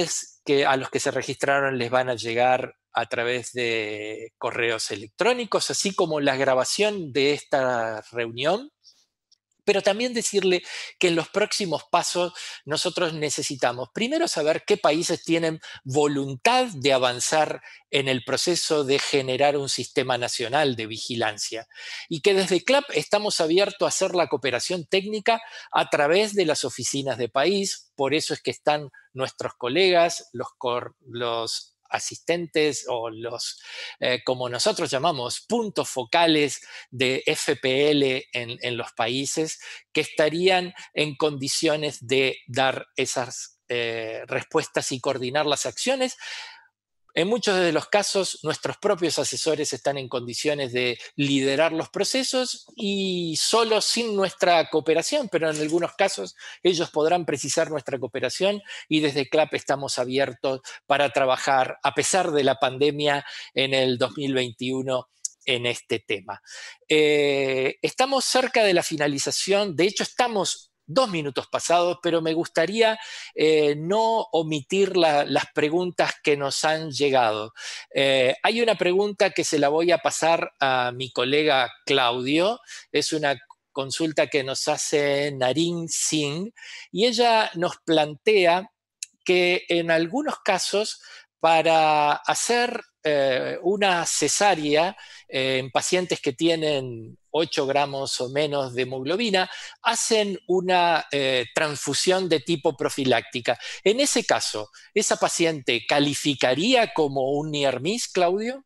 a los que se registraron les van a llegar a través de correos electrónicos, así como la grabación de esta reunión. Pero también decirle que en los próximos pasos nosotros necesitamos primero saber qué países tienen voluntad de avanzar en el proceso de generar un sistema nacional de vigilancia y que desde CLAP estamos abiertos a hacer la cooperación técnica a través de las oficinas de país. Por eso es que están nuestros colegas, los asistentes o los, como nosotros llamamos, puntos focales de FPL en los países que estarían en condiciones de dar esas respuestas y coordinar las acciones. En muchos de los casos, nuestros propios asesores están en condiciones de liderar los procesos y solo sin nuestra cooperación, pero en algunos casos ellos podrán precisar nuestra cooperación y desde CLAP estamos abiertos para trabajar, a pesar de la pandemia, en el 2021 en este tema. Estamos cerca de la finalización, de hecho estamos 2 minutos pasados, pero me gustaría no omitir las preguntas que nos han llegado. Hay una pregunta que se la voy a pasar a mi colega Claudio, es una consulta que nos hace Narin Singh, y ella nos plantea que en algunos casos para hacer una cesárea en pacientes que tienen 8 gramos o menos de hemoglobina, hacen una transfusión de tipo profiláctica. En ese caso, ¿esa paciente calificaría como un near miss, Claudio?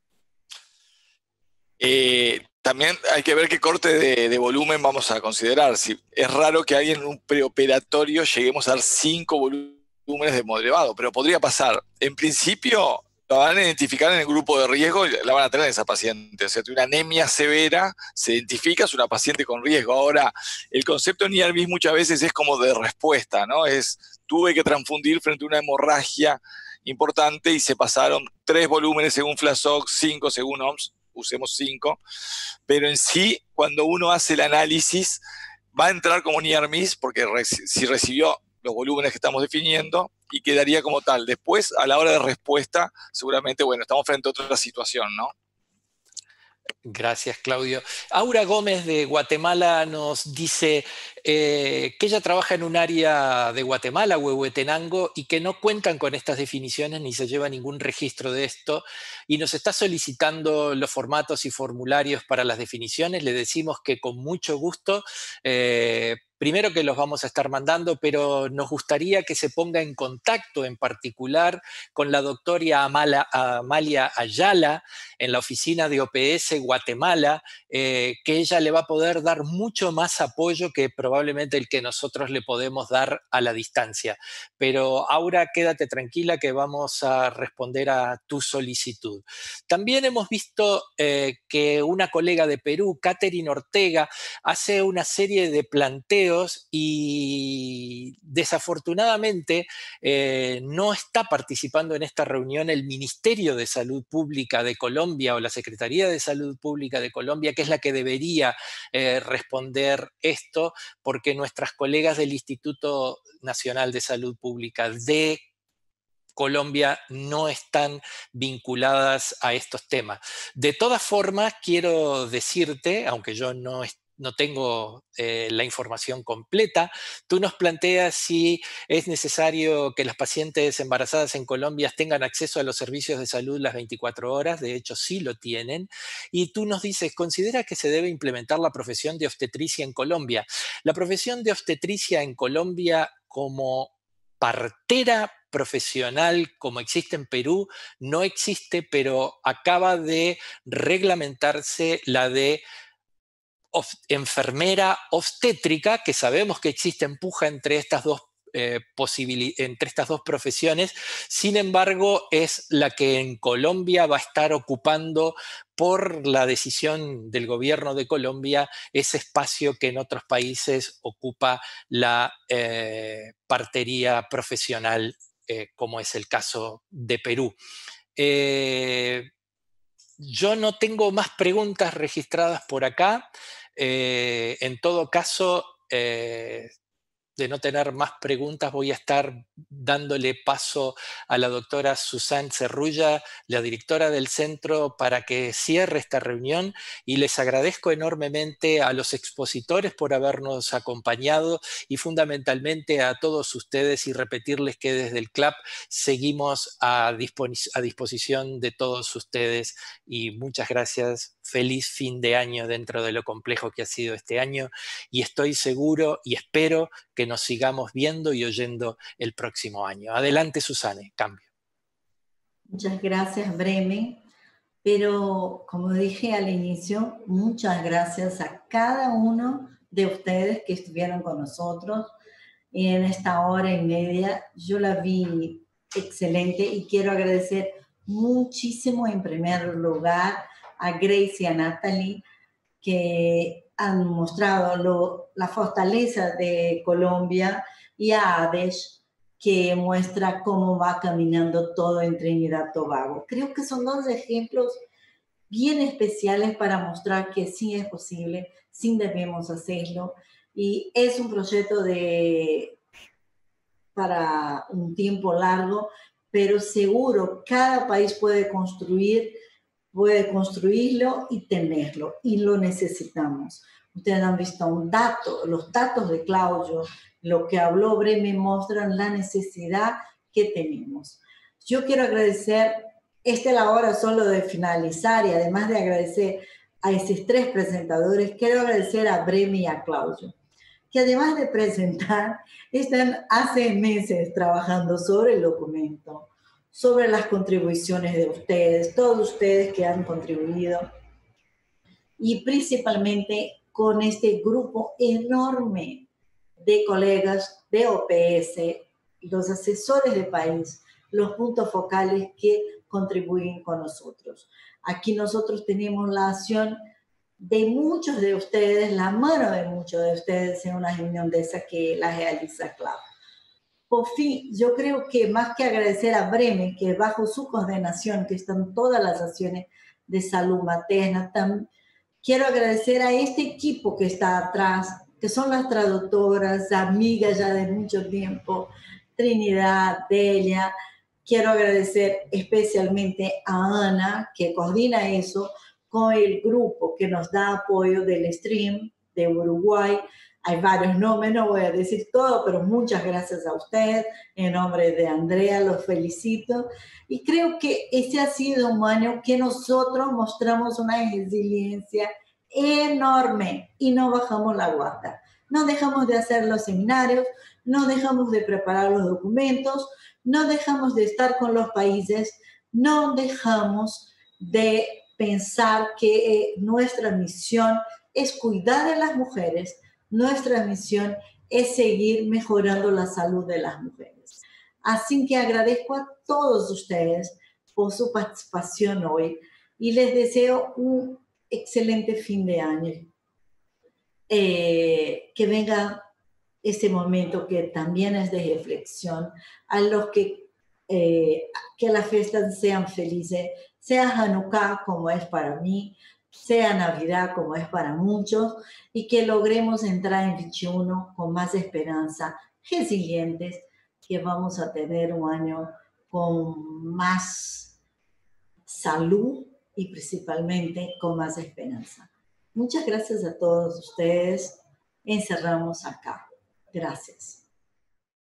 También hay que ver qué corte de volumen vamos a considerar. Si es raro que alguien en un preoperatorio lleguemos a dar 5 volúmenes de hemo elevado, pero podría pasar. En principio, la van a identificar en el grupo de riesgo y la van a tener esa paciente. O sea, una anemia severa se identifica, es una paciente con riesgo. Ahora, el concepto near miss muchas veces es como de respuesta, ¿no? Tuve que transfundir frente a una hemorragia importante y se pasaron 3 volúmenes según FLASOC, 5 según OMS, usemos 5. Pero en sí, cuando uno hace el análisis, va a entrar como near miss porque si recibió los volúmenes que estamos definiendo y quedaría como tal. Después, a la hora de respuesta, seguramente, bueno, estamos frente a otra situación, ¿no? Gracias, Claudio. Aura Gómez de Guatemala nos dice que ella trabaja en un área de Guatemala, Huehuetenango, y que no cuentan con estas definiciones ni se lleva ningún registro de esto, y nos está solicitando los formatos y formularios para las definiciones. Le decimos que con mucho gusto, primero que los vamos a estar mandando, pero nos gustaría que se ponga en contacto en particular con la doctora Amalia Ayala en la oficina de OPS Guatemala, que ella le va a poder dar mucho más apoyo que probablemente el que nosotros le podemos dar a la distancia. Pero Aura, quédate tranquila que vamos a responder a tu solicitud. También hemos visto que una colega de Perú, Catherine Ortega, hace una serie de planteos y desafortunadamente no está participando en esta reunión el Ministerio de Salud Pública de Colombia o la Secretaría de Salud Pública de Colombia, que es la que debería responder esto, porque nuestras colegas del Instituto Nacional de Salud Pública de Colombia no están vinculadas a estos temas. De todas formas, quiero decirte, aunque yo no tengo la información completa, tú nos planteas si es necesario que las pacientes embarazadas en Colombia tengan acceso a los servicios de salud las 24 horas, de hecho sí lo tienen, y tú nos dices, ¿considera que se debe implementar la profesión de obstetricia en Colombia? La profesión de obstetricia en Colombia como partera profesional como existe en Perú, no existe, pero acaba de reglamentarse la de enfermera obstétrica, que sabemos que existe empuja entre estas dos profesiones. Sin embargo, es la que en Colombia va a estar ocupando, por la decisión del gobierno de Colombia, ese espacio que en otros países ocupa la partería profesional, como es el caso de Perú. Yo no tengo más preguntas registradas por acá. En todo caso, de no tener más preguntas, voy a estar dándole paso a la doctora Susan Cerrulla, la directora del centro, para que cierre esta reunión, y les agradezco enormemente a los expositores por habernos acompañado y fundamentalmente a todos ustedes, y repetirles que desde el CLAP seguimos a disposición de todos ustedes, y muchas gracias. Feliz fin de año dentro de lo complejo que ha sido este año, y estoy seguro y espero que nos sigamos viendo y oyendo el próximo año. Adelante, Susane, cambio. Muchas gracias, Bremen. Pero, como dije al inicio, muchas gracias a cada uno de ustedes que estuvieron con nosotros en esta hora y media. Yo la vi excelente y quiero agradecer muchísimo en primer lugar a Grace y a Natalie, que han mostrado la fortaleza de Colombia, y a Adesh, que muestra cómo va caminando todo en Trinidad y Tobago. Creo que son dos ejemplos bien especiales para mostrar que sí es posible, sí debemos hacerlo, y es un proyecto para un tiempo largo, pero seguro cada país puede construirlo y tenerlo, y lo necesitamos. Ustedes han visto los datos de Claudio, lo que habló Bremen, muestran la necesidad que tenemos. Yo quiero agradecer, esta es la hora solo de finalizar, y además de agradecer a esos tres presentadores, quiero agradecer a Bremen y a Claudio, que además de presentar, están hace meses trabajando sobre el documento, sobre las contribuciones de ustedes, todos ustedes que han contribuido, y principalmente con este grupo enorme de colegas de OPS, los asesores de país, los puntos focales que contribuyen con nosotros. Aquí nosotros tenemos la acción de muchos de ustedes, la mano de muchos de ustedes en una reunión de esa que la realiza CLAP. Por fin, yo creo que más que agradecer a Bremen, que bajo su coordinación, que están todas las acciones de salud materna, quiero agradecer a este equipo que está atrás, que son las traductoras, amigas ya de mucho tiempo, Trinidad, Delia. Quiero agradecer especialmente a Ana, que coordina eso, con el grupo que nos da apoyo del Stream de Uruguay. Hay varios nombres, no voy a decir todo, pero muchas gracias a usted. En nombre de Andrea, los felicito. Y creo que ese ha sido un año que nosotros mostramos una resiliencia enorme y no bajamos la guardia. No dejamos de hacer los seminarios, no dejamos de preparar los documentos, no dejamos de estar con los países, no dejamos de pensar que nuestra misión es cuidar de las mujeres. Nuestra misión es seguir mejorando la salud de las mujeres. Así que agradezco a todos ustedes por su participación hoy y les deseo un excelente fin de año. Que venga ese momento que también es de reflexión, a los que las fiestas sean felices, sea Hanukkah como es para mí, sea Navidad como es para muchos, y que logremos entrar en 21 con más esperanza, resilientes, que vamos a tener un año con más salud y principalmente con más esperanza. Muchas gracias a todos ustedes. Encerramos acá. Gracias.